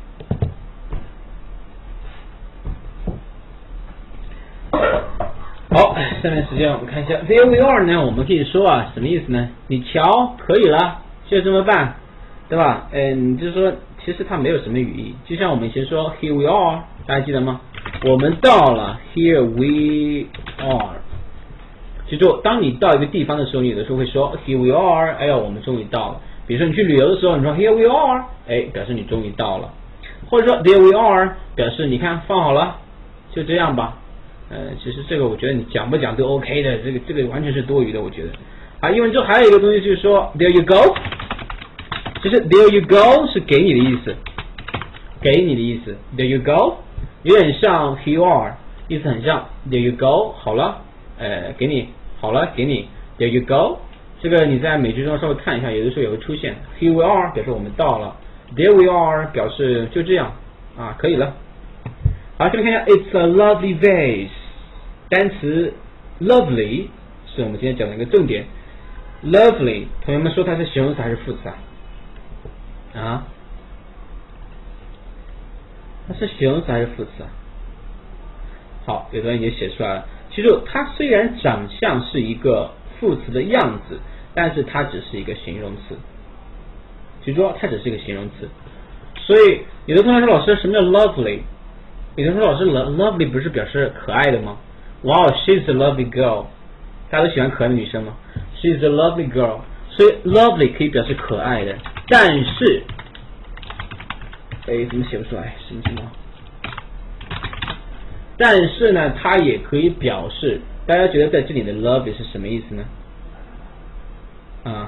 好，下面时间我们看一下 There we are 呢，我们可以说啊，什么意思呢？你瞧，可以了。就这么办，对吧？嗯，就是说，其实它没有什么语义。就像我们以前说 Here we are， 大家记得吗？我们到了 Here we are。记住，当你到一个地方的时候，你有的时候会说 Here we are， 哎呀，我们终于到了。比如说你去旅游的时候，你说 Here we are， 哎，表示你终于到了。或者说 There we are， 表示你看放好了，就这样吧。呃，其实这个我觉得你讲不讲都 OK 的，这个这个完全是多余的，我觉得。啊，英文中还有一个东西就是说 There you go。其实 There you go 是给你的意思，给你的意思 There you go 有点像 Here you are， 意思很像 There you go 好了，呃，给你好了，给你 There you go。这个你在美剧中稍微看一下，有的时候也会出现 Here we are 表示我们到了 ，There we are 表示就这样啊，可以了。好，下面看一下 It's a lovely vase， 单词 lovely 是我们今天讲的一个重点。Lovely， 同学们说它是形容词还是副词啊？啊，它是形容词还是副词啊？好，有的人已经写出来了。记住，它虽然长相是一个副词的样子，但是它只是一个形容词。记住，它只是一个形容词。所以，有的同学说老师，什么叫 lovely？ 有的说老师 lovely 不是表示可爱的吗？哇、wow, ，she's a lovely girl。大家都喜欢可爱的女生吗 ？She's a lovely girl。所以 lovely 可以表示可爱的，但是，哎，怎么写不出来？神经吗？但是呢，它也可以表示，大家觉得在这里的 lovely 是什么意思呢？啊，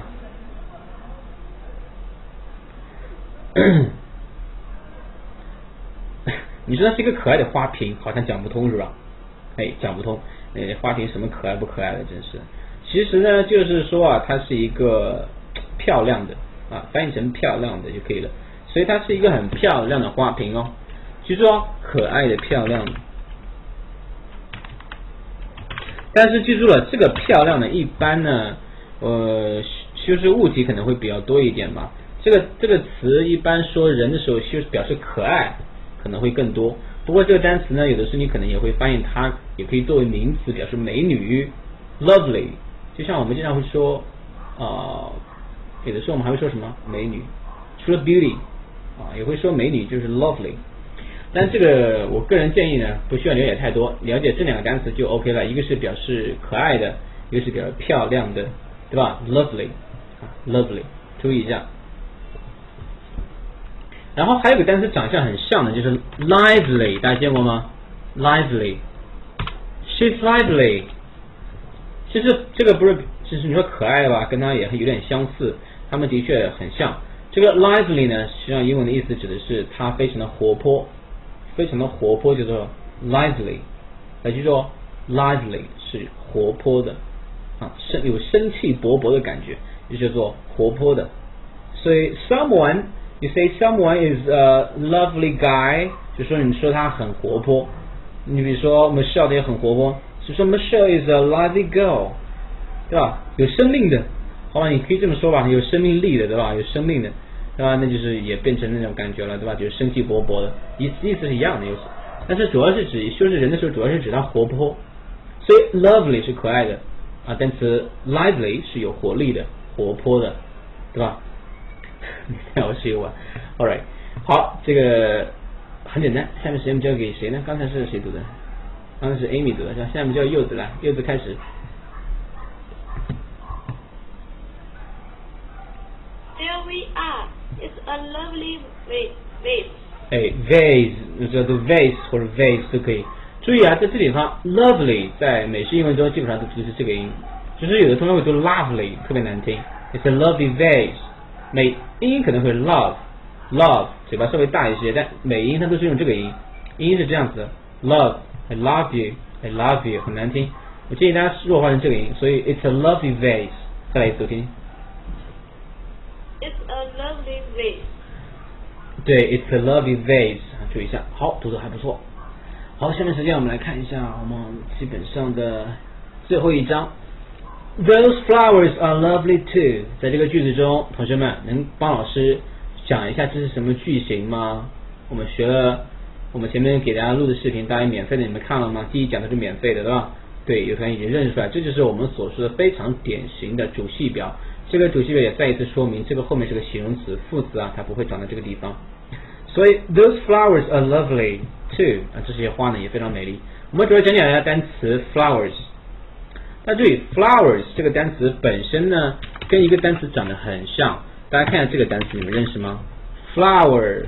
你说它是一个可爱的花瓶，好像讲不通是吧？哎，讲不通。呃，花瓶什么可爱不可爱的，真是。其实呢，就是说啊，它是一个漂亮的啊，翻译成漂亮的就可以了。所以它是一个很漂亮的花瓶哦，记住哦，可爱的、漂亮的。但是记住了，这个漂亮的，一般呢，呃，修饰物体可能会比较多一点吧。这个这个词一般说人的时候，修表示可爱可能会更多。不过这个单词呢，有的时候你可能也会发现它也可以作为名词表示美女 ，lovely。就像我们经常会说，啊、呃，有的时候我们还会说什么美女，除了 beauty 啊，也会说美女就是 lovely。但这个我个人建议呢，不需要了解太多，了解这两个单词就 OK 了。一个是表示可爱的，一个是表示漂亮的，对吧 ？lovely 啊 ，lovely， 注意一下。然后还有个单词长相很像的，就是 lively， 大家见过吗 ？lively，she's lively。其实这个不是就是你说可爱吧，跟它也有点相似，它们的确很像。这个 lively 呢，实际上英文的意思指的是它非常的活泼，非常的活泼，叫做 lively。来记住哦 ，lively 是活泼的啊，生有生气勃勃的感觉，就叫做活泼的。所以 someone you say someone is a lovely guy， 就说你说他很活泼。你比如说 Michelle 也很活泼，就说 Michelle is a lively girl， 对吧？有生命的，好吧，你可以这么说吧，有生命力的，对吧？有生命的，对吧？那就是也变成那种感觉了，对吧？就是生气勃勃的，意意思是一样的，有时，但是主要是指修饰人的时候，主要是指他活泼。所以 lovely 是可爱的啊，单词 lively 是有活力的、活泼的，对吧？太好笑了 ，Alright， 好，这个很简单，下面时间交给谁呢？刚才是谁读的？刚才是 Amy 读的，下面叫柚子来，柚子开始。 There we are. It's a lovely vase. 哎 ，vase， 叫做 vase 或者 vase 都可以。注意啊，在这地方 ，lovely 在美式英文中基本上都读的是这个音，只是有的同学会读 lovely， 特别难听。It's a lovely vase。美英音可能会 love，love 嘴巴稍微大一些，但美音它都是用这个音，音是这样子的 ，love，I love you，I love you， 很难听。我建议大家弱化成这个音，所以 it's a lovely vase。再来一次听。 It's a lovely vase。 对 ，it's a lovely vase， 注意一下，好，读的还不错。好，下面时间我们来看一下我们基本上的最后一章。Those flowers are lovely too。在这个句子中，同学们能帮老师讲一下这是什么句型吗？我们学了，我们前面给大家录的视频，大家免费的，你们看了吗？第一讲都是免费的，对吧？对，有同学已经认识出来，这就是我们所说的非常典型的主系表。这个主系表也再一次说明，这个后面是个形容词，副词啊，它不会长在这个地方。所以 those flowers are lovely too， 啊，这些花呢也非常美丽。我们主要讲讲一下单词 flowers。那注意 flowers 这个单词本身呢，跟一个单词长得很像。大家看一下这个单词，你们认识吗 ？flower，flower，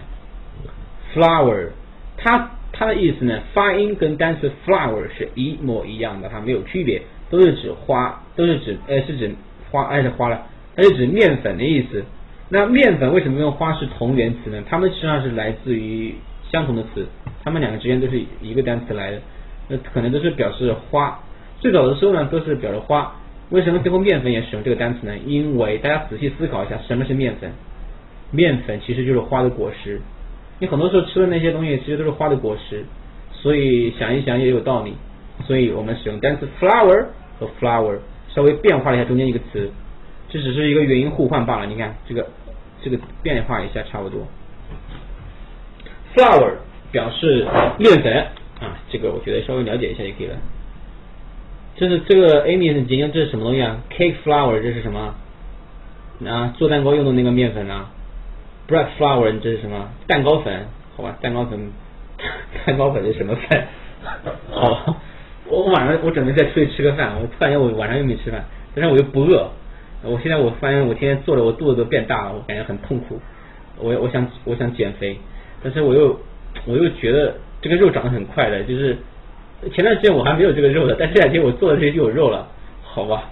它它的意思呢，发音跟单词 flower 是一模一样的，它没有区别，都是指花，都是指呃是指花，哎是花了，它是指面粉的意思。那面粉为什么跟花是同源词呢？它们实际上是来自于相同的词，它们两个之间都是一个单词来的，那可能都是表示花。最早的时候呢，都是表示花。为什么最后面粉也使用这个单词呢？因为大家仔细思考一下，什么是面粉？面粉其实就是花的果实。你很多时候吃的那些东西，其实都是花的果实。所以想一想也有道理。所以我们使用单词 flower 和 flower， 稍微变化了一下中间一个词，这只是一个元音互换罢了。你看这个这个变化一下差不多。flour 表示面粉啊，这个我觉得稍微了解一下就可以了。这是这个 Amy 很惊讶，这是什么东西啊 ？Cake flour 这是什么？啊，做蛋糕用的那个面粉啊。Bread flour 这是什么？蛋糕粉，好吧，蛋糕粉，蛋糕粉是什么粉？好吧，我晚上我准备再出去吃个饭，我突然间我晚上又没吃饭，但是我又不饿，我现在我发现我天天做的我肚子都变大了，我感觉很痛苦，我我想我想减肥，但是我又我又觉得这个肉长得很快的，就是。前段时间我还没有这个肉的，但这两天我做的这就有肉了，好吧？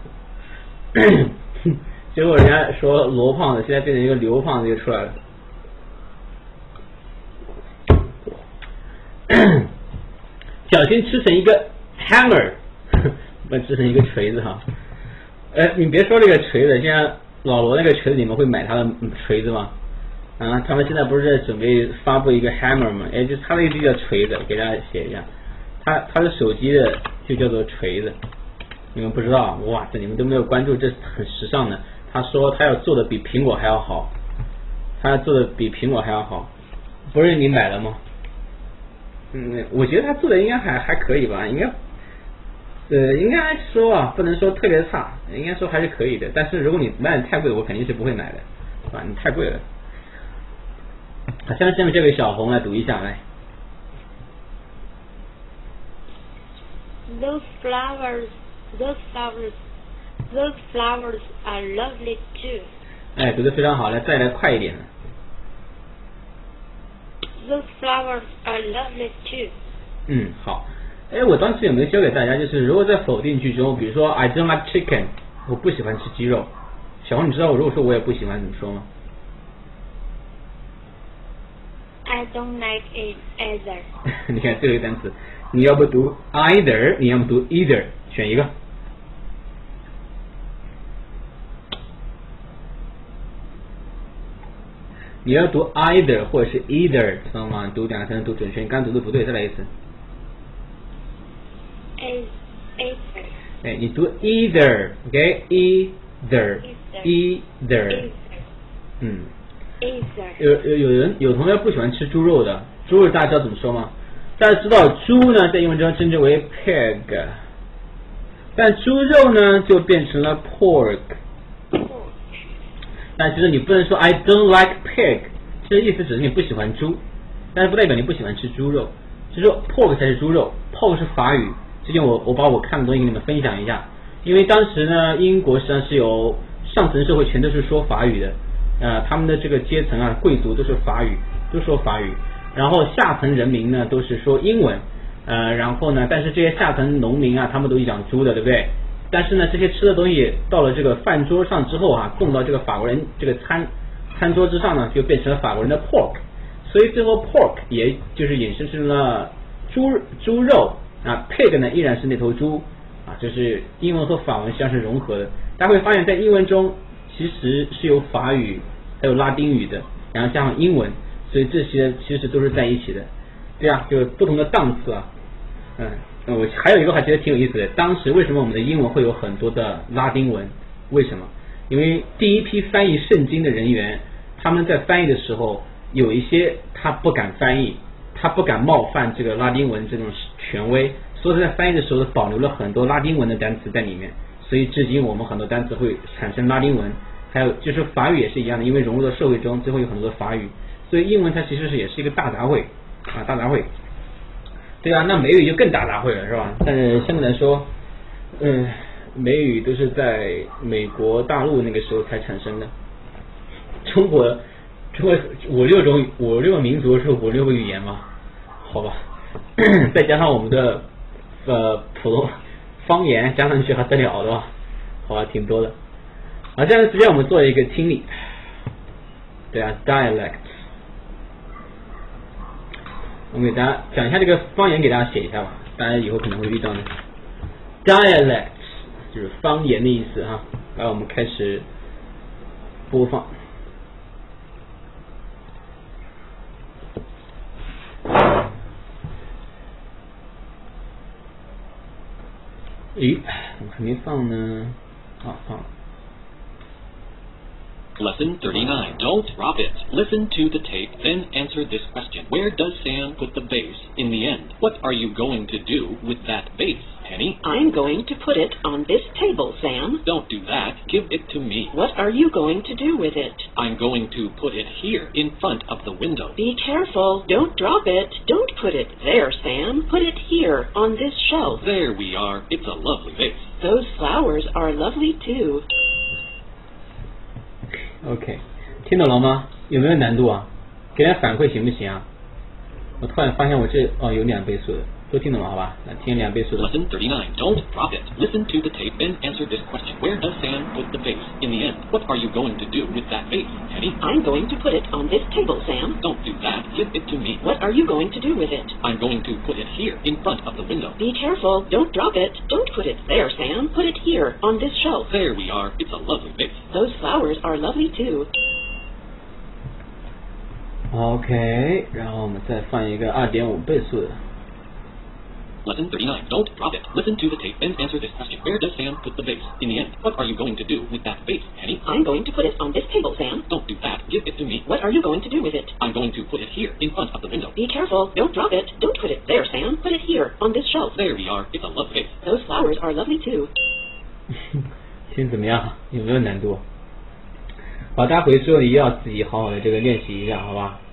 结果人家说罗胖子，现在变成一个刘胖子就出来了。小心吃成一个 hammer， 不吃成一个锤子哈。呃，你别说这个锤子，现在老罗那个锤子，你们会买他的锤子吗？啊，他们现在不是在准备发布一个 hammer 吗？哎，就他那个就叫锤子，给大家写一下。他他的手机的就叫做锤子，你们不知道？哇塞，你们都没有关注，这是很时尚的。他说他要做的比苹果还要好，他要做的比苹果还要好，不是你买了吗？嗯，我觉得他做的应该还还可以吧，应该，呃，应该说啊，不能说特别差，应该说还是可以的。但是如果你卖的太贵，我肯定是不会买的，是吧？你太贵了。好，下面下面交给小红来读一下来。 Those flowers, those flowers, those flowers are lovely too. 哎，读得非常好，来再来快一点。 Those flowers are lovely too. 嗯，好。哎，我当时有没有教给大家，就是如果在否定句中，比如说 I don't like chicken， 我不喜欢吃鸡肉。小红，你知道我如果说我也不喜欢怎么说吗？ I don't like it either. 你看这个单词，你要不读 either， 你要么读 either， 选一个。你要读 either 或者是 either， 知道吗？读两个才能读准确。你刚刚读的不对，再来一次。 Either. 哎，你读 either，OK，either，either，嗯。有有有人有同学不喜欢吃猪肉的，猪肉大家知道怎么说吗？大家知道猪呢在英文中称之为 pig， 但猪肉呢就变成了 pork。但其实你不能说 I don't like pig， 其实意思只是你不喜欢猪，但是不代表你不喜欢吃猪肉。其实 pork 才是猪肉 ，pork 是法语。最近我我把我看的东西给你们分享一下，因为当时呢英国实际上是有上层社会全都是说法语的。呃，他们的这个阶层啊，贵族都是法语，都说法语，然后下层人民呢都是说英文，呃，然后呢，但是这些下层农民啊，他们都是养猪的，对不对？但是呢，这些吃的东西到了这个饭桌上之后啊，供到这个法国人这个餐餐桌之上呢，就变成了法国人的 pork， 所以最后 pork 也就是衍生成了猪猪肉啊 ，pig 呢依然是那头猪啊，就是英文和法文实际上是融合的。大家会发现在英文中其实是有法语还有拉丁语的，然后加上英文，所以这些其实都是在一起的，对啊，就是不同的档次啊。嗯，我还有一个话觉得挺有意思的，当时为什么我们的英文会有很多的拉丁文？为什么？因为第一批翻译圣经的人员，他们在翻译的时候，有一些他不敢翻译，他不敢冒犯这个拉丁文这种权威，所以在翻译的时候保留了很多拉丁文的单词在里面。所以至今我们很多单词会产生拉丁文，还有就是法语也是一样的，因为融入到社会中，最后有很多的法语，所以英文它其实是也是一个大杂烩啊，大杂烩。对啊，那美语就更大杂烩了，是吧？但是相对来说，嗯，美语都是在美国大陆那个时候才产生的。中国，中国五六种五六个民族是五六个语言嘛？好吧，再加上我们的呃普通方言加上去还得了的吧？好吧，挺多的。啊，这样的时间我们做一个听力。对啊 ，dialect。我们给大家讲一下这个方言，给大家写一下吧，大家以后可能会遇到的。dialect 就是方言的意思哈。来，我们开始播放。咦，怎么还没放呢？啊，放了。 Lesson thirty-nine. Don't drop it. Listen to the tape, then answer this question. Where does Sam put the vase in the end? What are you going to do with that vase, Penny? I'm going to put it on this table, Sam. Don't do that. Give it to me. What are you going to do with it? I'm going to put it here, in front of the window. Be careful. Don't drop it. Don't put it there, Sam. Put it here, on this shelf. There we are. It's a lovely vase. Those flowers are lovely, too. OK， 听懂了吗？有没有难度啊？给点反馈行不行啊？我突然发现我这哦有两倍速的，都听懂了好吧？来听两倍速的。 Lesson thirty-nine. Don't drop it. Listen to the tape, then answer this question. Where does Sam put the vase in the end? What are you going to do with that vase, Penny? I'm going to put it on this table, Sam. Don't do that. Give it to me. What are you going to do with it? I'm going to put it here, in front of the window. Be careful. Don't drop it. Don't put it there, Sam. Put it here, on this shelf. There we are. It's a lovely vase. Those flowers are lovely, too. OK， 然后我们再放一个二点五倍速的。 Lesson thirty-nine. Don't drop it. Listen to the tape and answer this question. Where does Sam put the vase in the end? What are you going to do with that vase, Penny? I'm going to put it on this table, Sam. Don't do that. Give it to me. What are you going to do with it? I'm going to put it here, in front of the window. Be careful. Don't drop it. Don't put it there, Sam. Put it here, on this shelf. There we are. It's a lovely vase. Those flowers are lovely, too. 听怎么样？有没有难度？好，大家回去之后也要自己好好的这个练习一下，好吧？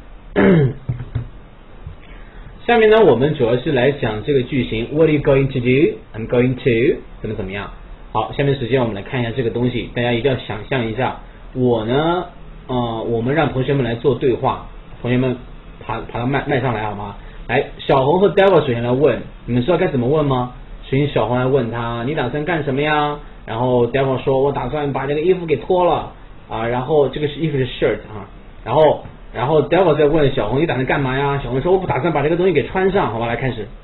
下面呢，我们主要是来讲这个句型 What are you going to do? I'm going to 怎么怎么样。好，下面时间我们来看一下这个东西，大家一定要想象一下。我呢，呃，我们让同学们来做对话，同学们爬爬到麦麦上来好吗？来，小红和 Devil 首先来问，你们知道该怎么问吗？首先小红来问他，你打算干什么呀？ 然后 Devil 说我打算把这个衣服给脱了啊，然后这个是衣服是 shirt 啊，然后然后 Devil 在问小红你打算干嘛呀？小红说我不打算把这个东西给穿上，好吧，来开始。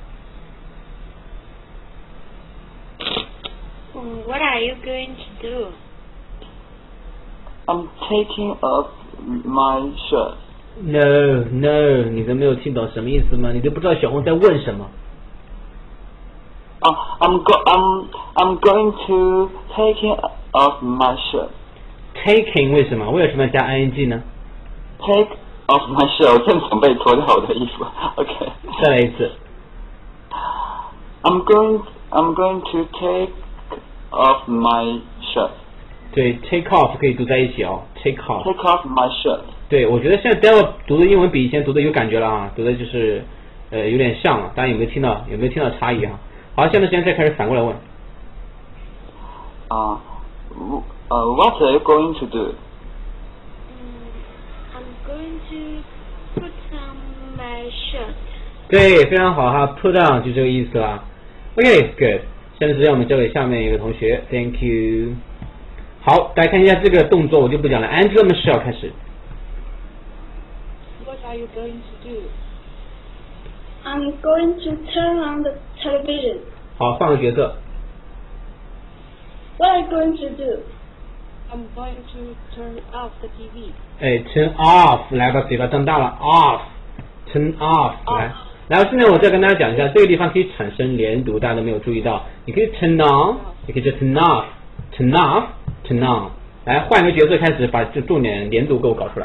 What are you going to do? I'm taking off my shirt. No, no， 你都没有听懂什么意思吗？你都不知道小红在问什么。 Uh, I'm go I'm I'm going to taking off my shirt. Taking 为什么？为什么要加 ing 呢 ？Take off my shirt， 我正准备脱掉我的衣服。OK。 再来一次。 I'm going I'm going to take off my shirt. 对 ，take off 可以读在一起哦 ，take off。 Take off my shirt。 对，我觉得现在 Devil 读的英文比以前读的有感觉了啊，读的就是呃有点像了，大家有没有听到？有没有听到差异啊？好，下面时间再开始反过来问。 啊，呃 ，What are you going to do? I'm going to put on my shirt. 对，非常好哈 ，put on 就这个意思啦。OK，good。下面时间我们交给下面一个同学 ，Thank you。好，大家看一下这个动作，我就不讲了。Angela Michelle 开始。 What are you going to do? I'm going to turn on the television. 好，换个角色。 What are you going to do? I'm going to turn off the T V. 哎 ，turn off， 来把嘴巴张大了 ，off，turn off， 来。然后现在我再跟大家讲一下，这个地方可以产生连读，大家都没有注意到。你可以 turn on， 也可以叫 turn off，turn off，turn on。来换一个角色开始，把这重点连读给我搞出来。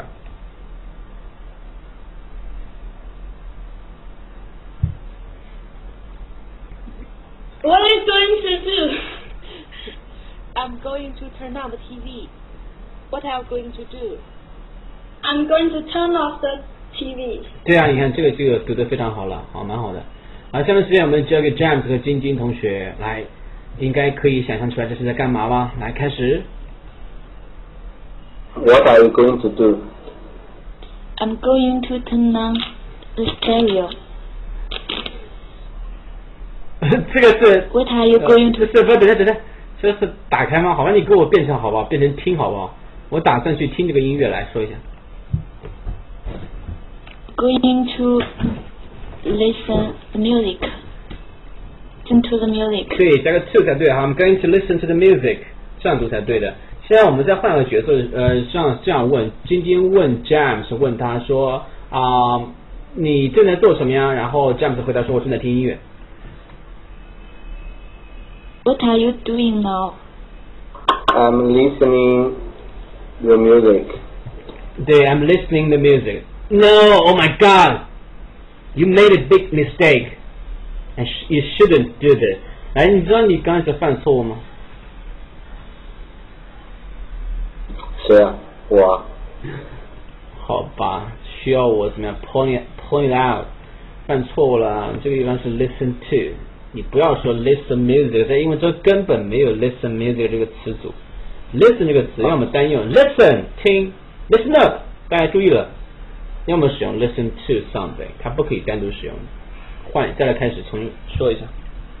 What are you going to do? I'm going to turn on the T V. What are you going to do? I'm going to turn off the T V. 对啊，你看这个这个读得非常好了，好，蛮好的。好，下面时间我们交给 James 和晶晶同学来，应该可以想象出来这是在干嘛吧？来，开始。 What are you going to do? I'm going to turn on the stereo. 这个是 What are you going to? 这是不等下等下，这是打开吗？好吧，你给我变成好不好？变成听好不好？我打算去听这个音乐，来说一下。 Going to listen the music. Listen to the music. 对，加个 to 才对哈。I'm going to listen to the music， 这样读才对的。现在我们再换个角色，呃，像这样问，晶晶问 James， 问他说啊、呃，你正在做什么呀？然后 James 回答说，我正在听音乐。 What are you doing now? I'm listening the music. 对 ，I'm listening the music. No, oh my God, you made a big mistake, and you shouldn't do this. 哎，你知道你刚才犯错误吗？ 谁啊？我啊。 好吧，需要我怎么样 point it point it out？ 犯错误了，这个地方是 listen to。你不要说 listen music， 在英文中根本没有 listen music 这个词组。listen 这个词要么单用 listen 听 listen up， 大家注意了，要么使用 listen to something， 它不可以单独使用。换，再来开始重新说一下。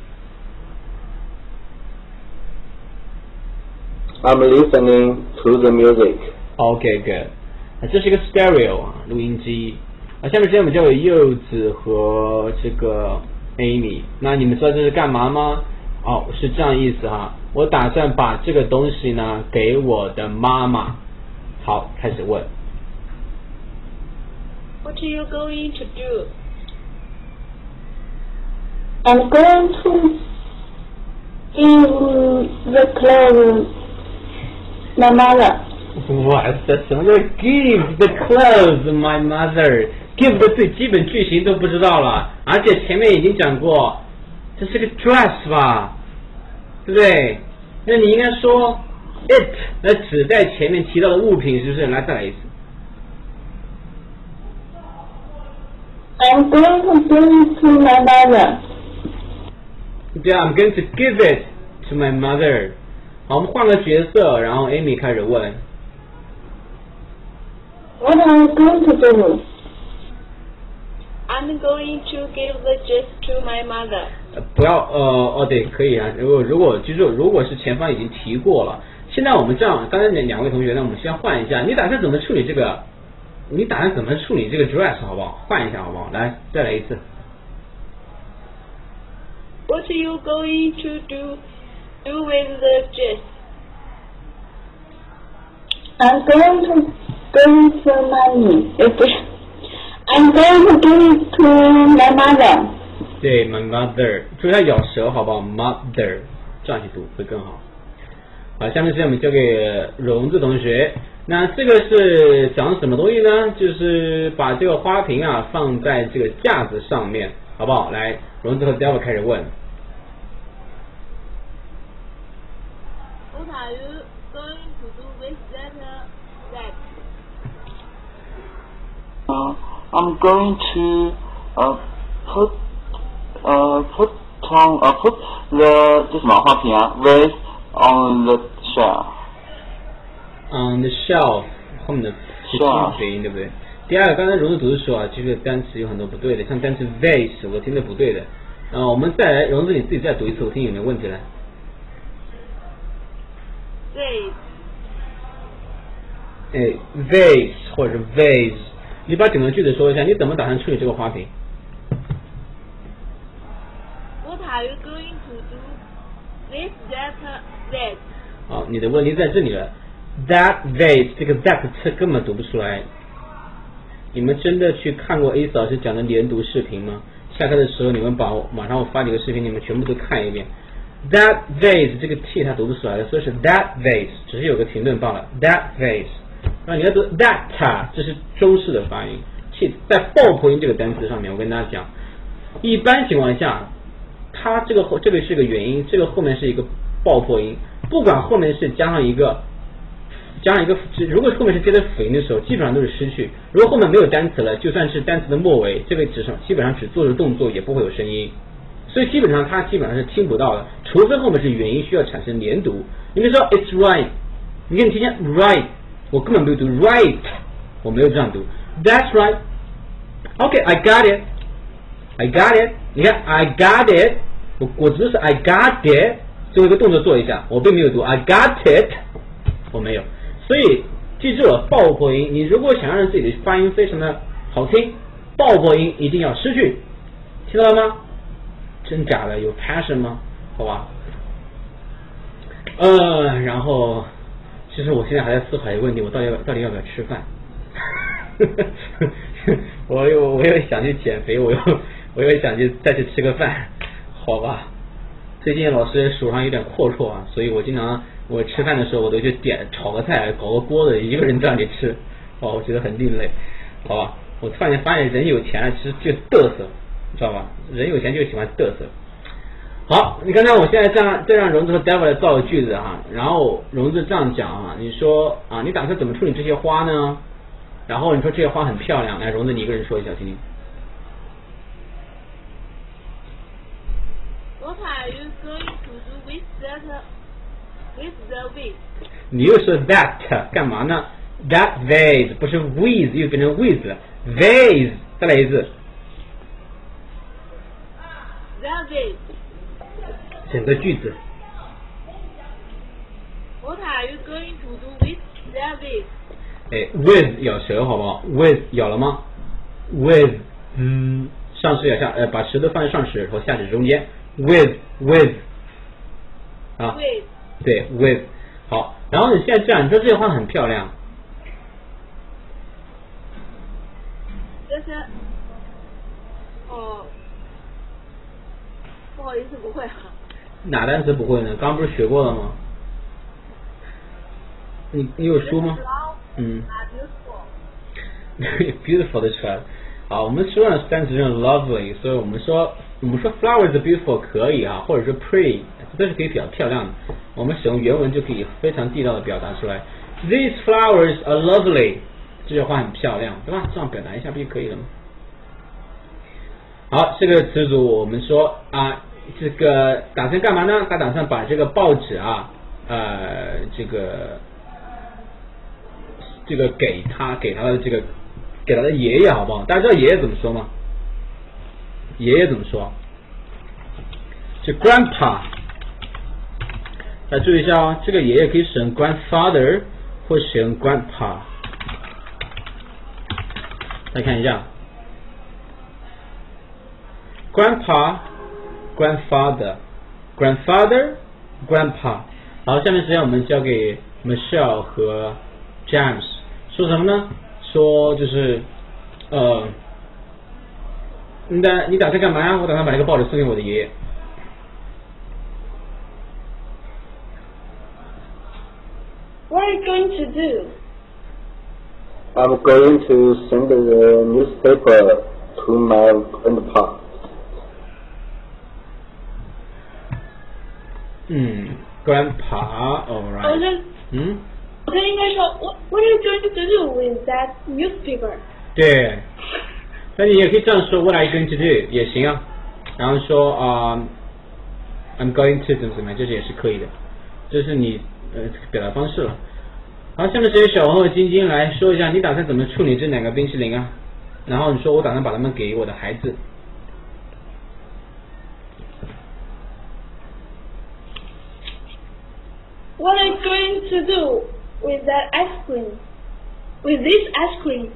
I'm listening to the music. Okay, good. 这是一个 stereo 啊，录音机。啊，下面时间我们交给柚子和这个 Amy。那你们知道这是干嘛吗？哦，是这样意思哈。我打算把这个东西呢给我的妈妈。好，开始问。 What are you going to do? I'm going to give the clothes my mother. 哇塞，什么叫 give the clothes my mother？ give 的最基本句型都不知道了，而且前面已经讲过，这是个 dress 吧，对不对？那你应该说 it 来指代前面提到的物品，是不是？来，再来一次。 I'm going to give it to my mother. 对啊 ，I'm going to give it to my mother。好，我们换个角色，然后 Amy 开始问。 What are you going to do? I'm going to give the dress to my mother. 呃，不要呃哦对，可以啊。如果如果记住，如果是前方已经提过了，现在我们这样，刚才两两位同学呢，我们先换一下，你打算怎么处理这个？你打算怎么处理这个 dress 好不好？换一下好不好？来，再来一次。 What are you going to do do with the dress? I'm going to give the money. I'm going to give it to my mother. 对 ，my mother， 注意下咬舌好不好 ？mother， 这样去读会更好。好，下面时间我们交给荣子同学。那这个是讲什么东西呢？就是把这个花瓶啊放在这个架子上面，好不好？来，荣子和 Devil 开始问。 What are you going to do with that bag? Uh, I'm going to uh, put uh, put on uh, put the 这什么花瓶啊 vase on the shelf. On the shelf 后面的是清水音，对不对？第二个，刚才荣子读的时候啊，这个单词有很多不对的，像单词 vase 我听的不对的。呃，我们再来，荣子你自己再读一次，我听有没有问题来。 Vase. 哎 vase 或者是 vase， 你把整个句子说一下，你怎么打算处理这个花瓶？ What are you going to do with that vase? 好，你的问题在这里了。That vase 这个 that 词根本读不出来。你们真的去看过 A 老师讲的连读视频吗？下课的时候你们把马上我发几个视频，你们全部都看一遍。That vase 这个 t 它读不出来的，所以是 that vase， 只是有个停顿罢了。That vase， 那你要读 that， 这是中式的发音。t 在爆破音这个单词上面，我跟大家讲，一般情况下，它这个后这个是个元音，这个后面是一个爆破音，不管后面是加上一个。加上一个，如果后面是接的辅音的时候，基本上都是失去。如果后面没有单词了，就算是单词的末尾，这个只上基本上只做着动作，也不会有声音。所以基本上它基本上是听不到的，除非后面是元音需要产生连读。你比如说 it's right， 你看你听见 right， 我根本没有读 right， 我没有这样读 that's right。OK，I got it，I got it。你看 I got it， 我我只是 I got it， 最后一个动作做一下，我并没有读 I got it， 我没有。所以记住了，爆破音，你如果想让自己的发音非常的好听，爆破音一定要失去，听到了吗？真假的有 passion 吗？好吧。呃，然后其实我现在还在思考一个问题，我到底要到底要不要吃饭？我又我又想去减肥，我又我又想去再去吃个饭，好吧。最近老师手上有点阔绰啊，所以我经常我吃饭的时候我都去点炒个菜，搞个锅子，一个人这样去吃，哦，我觉得很另类，好吧。我突然间发现人有钱了，其实就嘚瑟，知道吧？人有钱就喜欢嘚瑟。好，你刚才我现在这样再让荣子和 Devil 来造个句子哈，然后荣子这样讲啊，你说啊，你打算怎么处理这些花呢？然后你说这些花很漂亮，来，荣子你一个人说一下，听听。 What are you going to do with that with the vase? 你又说 that 干嘛呢？ That vase 不是 with 又变成 with 了 vase， 再来一次。 That vase. 整个句子。 What are you going to do with that vase? 哎 ，with 咬舌好不好 ？with 咬了吗 ？with 嗯，上齿咬下，呃，把舌头放在上齿和下齿中间。with with 啊， with 对 with 好，然后你现在这样，你说这些花很漂亮。 这是哦，不好意思，不会啊。 哪单词不会呢？刚刚不是学过了吗？你你有书吗？嗯。beautiful 的出来了。好，我们说的单词用 lovely， 所以我们说我们说 flowers are beautiful 可以啊，或者说 pretty， 这都是可以比较漂亮的。我们使用原文就可以非常地道的表达出来。These flowers are lovely， 这句话很漂亮，对吧？这样表达一下不就可以了吗？好，这个词组我们说啊，这个打算干嘛呢？他打算把这个报纸啊，呃，这个这个给他给他的这个给他的爷爷好不好？大家知道爷爷怎么说吗？ 爷爷怎么说？是 grandpa。大家注意一下哦，这个爷爷可以使用 grandfather 或使用 grandpa。来看一下 ，grandpa、grandfather、grandfather、grandpa。好，下面时间我们交给 Michelle 和 James， 说什么呢？说就是呃，你打你打算干嘛呀？我打算把这个报纸送给我的爷爷。 What are you going to do? I'm going to send the newspaper to my grandpa. 嗯 ，grandpa, alright. 我这嗯， 我这应该说 What What are you going to do with that newspaper? 对。那你也可以这样说 ，What are you going to do 也行啊。然后说啊、uh, ，I'm going to 怎么怎么样，这是也是可以的。这是你呃表达方式了。好，下面这些小王和晶晶来说一下，你打算怎么处理这两个冰淇淋啊？然后你说我打算把它们给我的孩子。 What are you going to do with that ice cream? With this ice cream?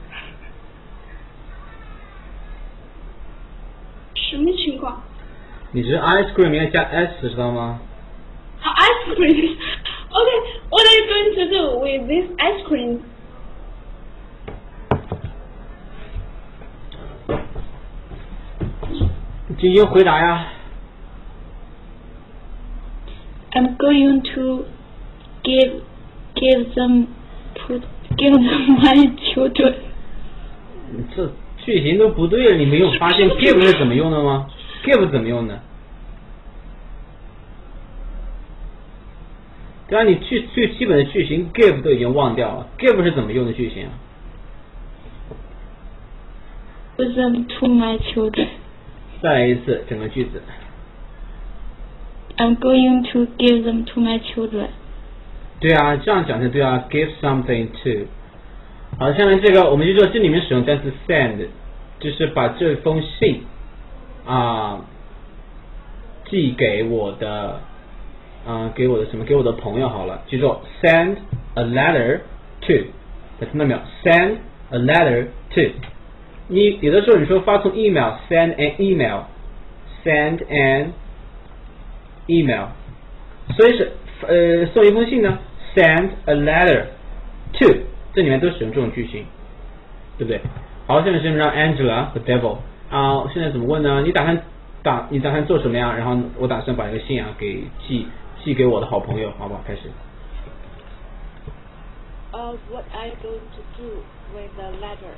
什么情况？ 你是 ice cream 应该加 s 知道吗？ 好 ice cream. Okay, what are you going to do with this ice cream? 晶晶回答呀。 I'm going to give give them put give them my children. 这句型都不对了，你没有发现 give 是怎么用的吗 ？give 怎么用的？对啊，你句最基本的句型 give 都已经忘掉了 ，give 是怎么用的句型啊 Give them to my children. 再来一次整个句子。 I'm going to give them to my children. 对啊，这样讲才对啊 ，give something to。好，下面这个我们就说这里面使用单词 send， 就是把这封信啊寄给我的。啊、呃，给我的什么？给我的朋友好了，记住 send a letter to， 听到没有 ？send a letter to。你有的时候你说发送 email send an email，send an email， 所以是呃送一封信呢 send a letter to， 这里面都使用这种句型，对不对？好，现在是让 Angela 和 Devil 啊，现在怎么问呢？你打算打你打算做什么呀？然后我打算把这个信啊给寄。寄给我的好朋友，好不好？开始。 Uh, what are you going to do with the letter?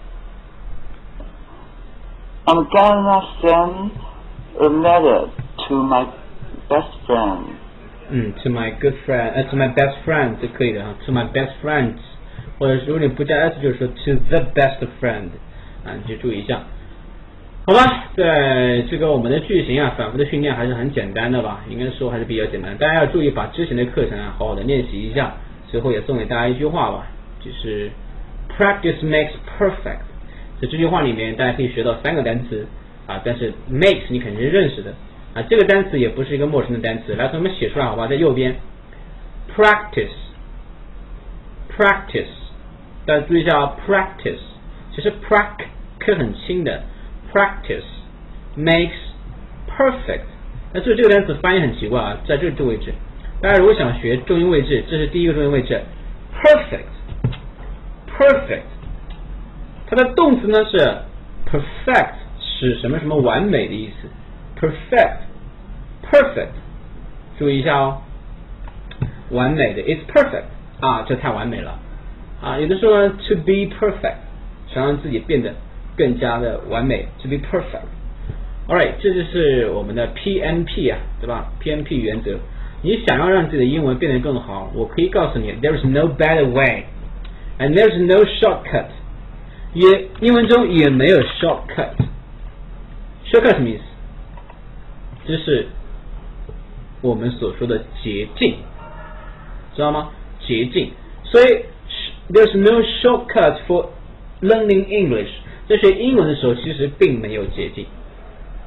I'm gonna send a letter to my best friend. 嗯 ，to my good friend， 呃 ，to my best friend 就可以的哈 ，to my best friends， 或者如果你不加 s， 就是说 to the best friend， 啊，你就注意一下。好吧，在这个我们的句型啊，反复的训练还是很简单的吧，应该说还是比较简单。大家要注意把之前的课程啊好好的练习一下。最后也送给大家一句话吧，就是 practice makes perfect。在这句话里面，大家可以学到三个单词啊，但是 makes 你肯定是认识的啊，这个单词也不是一个陌生的单词。来，咱们写出来好吧，在右边 practice practice， 大家注意一下啊 practice， 其实 prac 课很轻的。Practice makes perfect。那所以这个单词发音很奇怪啊，在这个位置，大家如果想学重音位置，这是第一个重音位置 ，perfect，perfect。它的动词呢是 perfect， 使什么什么完美的意思 ，perfect，perfect。注意一下哦，完美的 ，it's perfect 啊，这太完美了啊。有的时候 to be perfect， 想让自己变得更加的完美 ，to be perfect。Alright， 这就是我们的 P N P 啊，对吧 ？P N P 原则。你想要让自己的英文变得更好，我可以告诉你 ，there is no better way and there is no shortcut。也英文中也没有 shortcut。shortcut 什么意思？这是我们所说的捷径，知道吗？捷径。所以 there's no shortcut for learning English。在学英文的时候，其实并没有捷径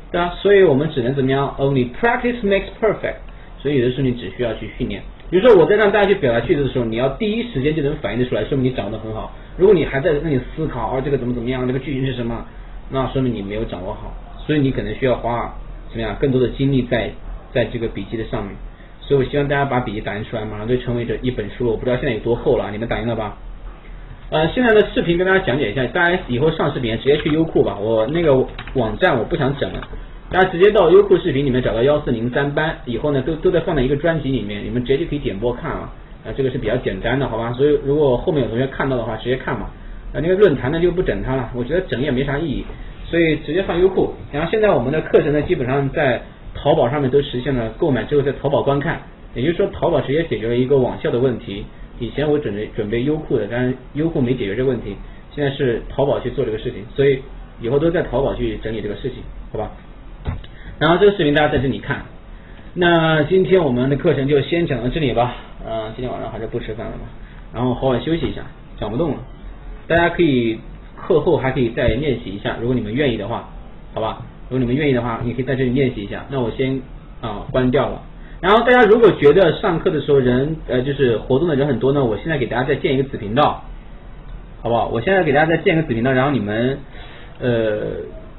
对啊，所以我们只能怎么样 ？Only practice makes perfect。所以有的时候你只需要去训练。比如说我在让大家去表达句子的时候，你要第一时间就能反应得出来，说明你掌握得很好。如果你还在那里思考，哦，这个怎么怎么样，这个句型是什么，那说明你没有掌握好。所以你可能需要花怎么样更多的精力在在这个笔记的上面。所以我希望大家把笔记打印出来，马上就成为这一本书了。我不知道现在有多厚了，你们打印了吧？呃，现在的视频跟大家讲解一下，大家以后上视频直接去优酷吧，我那个网站我不想整了。大家直接到优酷视频里面找到幺四零三班，以后呢都都在放在一个专辑里面，你们直接就可以点播看啊，啊这个是比较简单的，好吧？所以如果后面有同学看到的话，直接看嘛。啊那个论坛呢就不整它了，我觉得整也没啥意义，所以直接放优酷。然后现在我们的课程呢基本上在淘宝上面都实现了购买之后在淘宝观看，也就是说淘宝直接解决了一个网校的问题。以前我准备准备优酷的，但是优酷没解决这个问题，现在是淘宝去做这个事情，所以以后都在淘宝去整理这个事情，好吧？然后这个视频大家在这里看。那今天我们的课程就先讲到这里吧。嗯、呃，今天晚上还是不吃饭了嘛，然后好好休息一下，讲不动了。大家可以课后还可以再练习一下，如果你们愿意的话，好吧？如果你们愿意的话，你可以在这里练习一下。那我先啊关掉了。然后大家如果觉得上课的时候人呃就是活动的人很多呢，我现在给大家再建一个子频道，好不好？我现在给大家再建一个子频道，然后你们呃